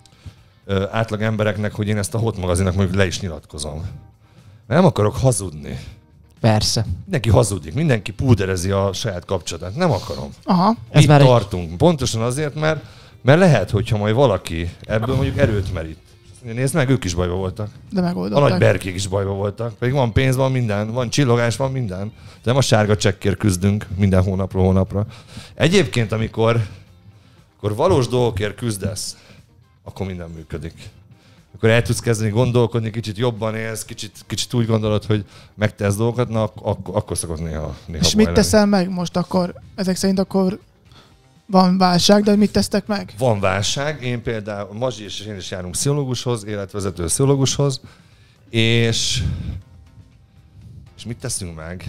uh, átlag embereknek, hogy én ezt a Hot magazinnak mondjuk le is nyilatkozom. Nem akarok hazudni. Persze. Mindenki hazudik, mindenki púderezi a saját kapcsolatát. Nem akarom. Aha. Ez Itt már egy- tartunk. Egy... Pontosan azért, mert, mert lehet, hogyha majd valaki ebből mondjuk erőt merít. Nézd meg, ők is bajba voltak. De A megoldották. nagy berkék is bajba voltak. Pedig van pénz, van minden, van csillogás, van minden. De nem a sárga csekkért küzdünk minden hónapról hónapra. Egyébként, amikor, amikor valós dolgokért küzdesz, akkor minden működik. Akkor el tudsz kezdeni gondolkodni, kicsit jobban élsz, kicsit, kicsit úgy gondolod, hogy megtesz dolgokat, na ak- ak- akkor szokott néha, néha És baj mit teszel meg most akkor? Ezek szerint akkor van válság, de mit tesztek meg? Van válság, én például Mazsi és én is járunk pszichológushoz, életvezető pszichológushoz, és, és mit teszünk meg?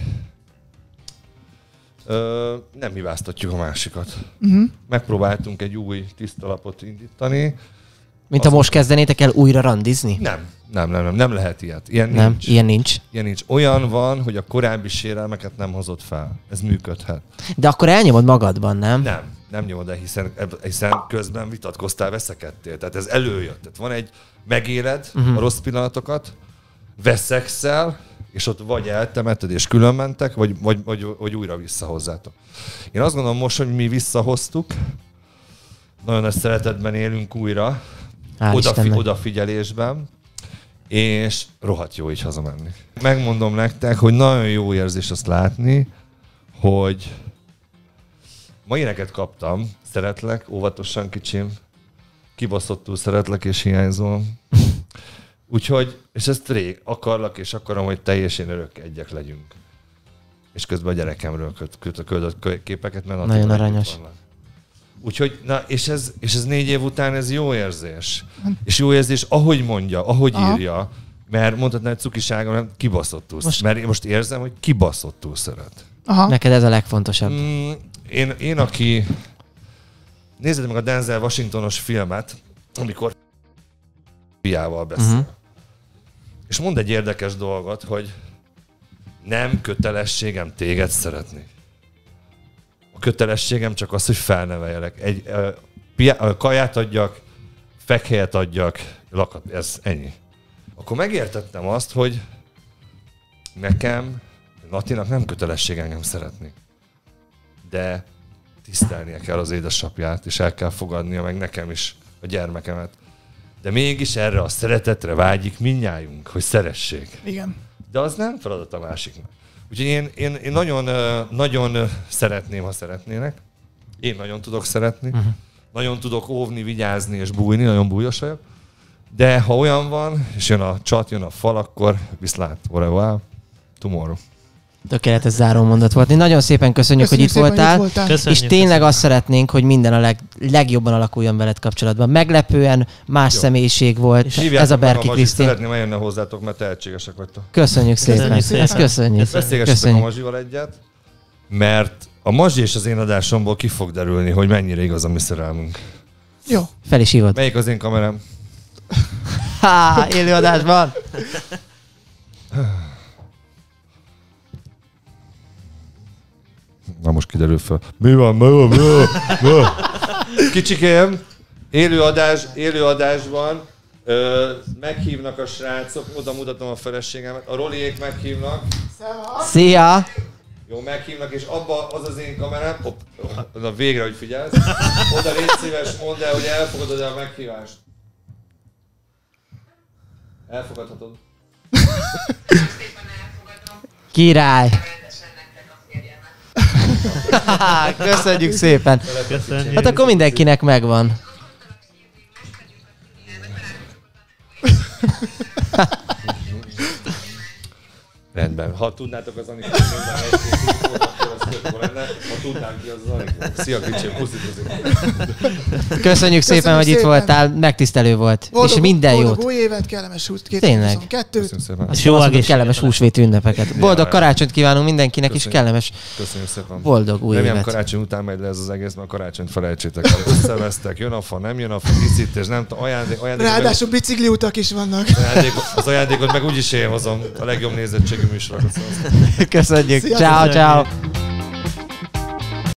Ö, nem hibáztatjuk a másikat. Uh-huh. Megpróbáltunk egy új tiszta lapot indítani. Mint ha most kezdenétek el újra randizni? Nem, nem, nem, nem, nem lehet ilyet. Ilyen Nem, nincs. ilyen nincs. Ilyen nincs. Olyan van, hogy a korábbi sérelmeket nem hozott fel. Ez működhet. De akkor elnyomod magadban, nem? Nem, nem nyomod el, hiszen, hiszen közben vitatkoztál, veszekedtél. Tehát ez előjött. Tehát van egy, megéled uh-huh. a rossz pillanatokat, veszekszel, és ott vagy eltemeted, és külön mentek, vagy, vagy, vagy, vagy újra visszahozzátok. Én azt gondolom most, hogy mi visszahoztuk, nagyon nagy szeretetben élünk újra, Hál' odafi, Istennek. odafigyelésben, és rohadt jó így hazamenni. Megmondom nektek, hogy nagyon jó érzés azt látni, hogy ma ilyeneket kaptam, szeretlek, óvatosan kicsim, kibaszottul szeretlek és hiányzol. Úgyhogy, és ezt rég akarlak, és akarom, hogy te és én örök egyek legyünk. És közben a gyerekemről köt, köt a küldött képeket, mert Nagyon Attival aranyos. együtt vannak. Úgyhogy, na, és ez, és ez négy év után ez jó érzés. És jó érzés, ahogy mondja, ahogy Aha. írja, mert mondhatná, hogy cukisága, nem kibaszottul. Most- Mert én most érzem, hogy kibaszottul szeret. Aha. Neked ez a legfontosabb. Mm, én, én, aki... Nézzed meg a Denzel Washingtonos filmet, amikor fiával beszél. Uh-huh. És mond egy érdekes dolgot, hogy nem kötelességem téged szeretni. A kötelességem csak az, hogy felneveljelek. Egy uh, pia- uh, kaját adjak, fekhelyet adjak, lakat, ez ennyi. Akkor megértettem azt, hogy nekem, Natinak nem kötelesség engem szeretni. De tisztelnie kell az édesapját, és el kell fogadnia meg nekem is a gyermekemet. De mégis erre a szeretetre vágyik mindnyájunk, hogy szeressék. Igen. de az nem feladat a másiknak. Úgyhogy én, én, én nagyon, nagyon szeretném, ha szeretnének. Én nagyon tudok szeretni. Uh-huh. Nagyon tudok óvni, vigyázni és bújni, nagyon bújos vagyok. De ha olyan van, és jön a csat, jön a fal, akkor viszlát, au revoir, tomorrow. Tökéletes záró mondat volt. Nagyon szépen köszönjük, köszönjük hogy itt szépen, voltál. hogy itt voltál. Köszönjük, és tényleg köszönjük. azt szeretnénk, hogy minden a leg, legjobban alakuljon veled kapcsolatban. Meglepően más Jó. személyiség volt És ez a Berki Mazsit, Krisztin. szeretném eljönni hozzátok, mert tehetségesek vagytok. Köszönjük szépen. Köszönjük szépen. Ezt köszönjük. Beszélgessetek Köszönjük. a Mazsival egyet, mert a Mazsi és az én adásomból ki fog derülni, hogy mennyire igaz a mi szerelmünk. Jó. Fel is hívod. Melyik az én kamerám? Há, élőadásban. Na most kiderül fel. Mi van? Mi van? Mi van? Mi van? Kicsikém, élőadás, élőadásban ö, meghívnak a srácok, oda mutatom a feleségemet, a Roliék meghívnak, Szia! jó, meghívnak, és abba az az én kamerám, hopp, na végre, hogy figyelsz, oda légy szíves, mondd el, hogy elfogadod el a meghívást. Elfogadhatod. Király! Köszönjük szépen! Köszönjük. Hát akkor mindenkinek megvan. Rendben. Ha tudnátok az Anikó minden egy-két infót, akkor az tök jó lenne. Ha tudnánk ki az az Anikó. Szia Kicsim, puszi, puszi. Köszönjük szépen, hogy itt szépen. voltál, megtisztelő volt. Boldog, és minden boldog jót. új évet, kellemes Tényleg. kétezer-huszonkettőt. Köszönöm szépen. Azt Jó jó egészséget kellemes vele. húsvéti ünnepeket. Boldog Ja, karácsonyt kívánunk mindenkinek, és Köszönjük. kellemes, Köszönjük szépen. boldog új Remélem évet. karácsony után megy le ez az egész, mert karácsonyt felejtsétek el. Összevesztek, jön a fa, nem jön a fa, díszítés, nem tudom, ajándék, ajándék, Ráadásul bicikli utak is vannak. ajándék, az ajándékot meg úgyis én hozom. A legjobb nézettségű műsorokat. Köszönjük. Szia, Ciao, köszönjük. ciao.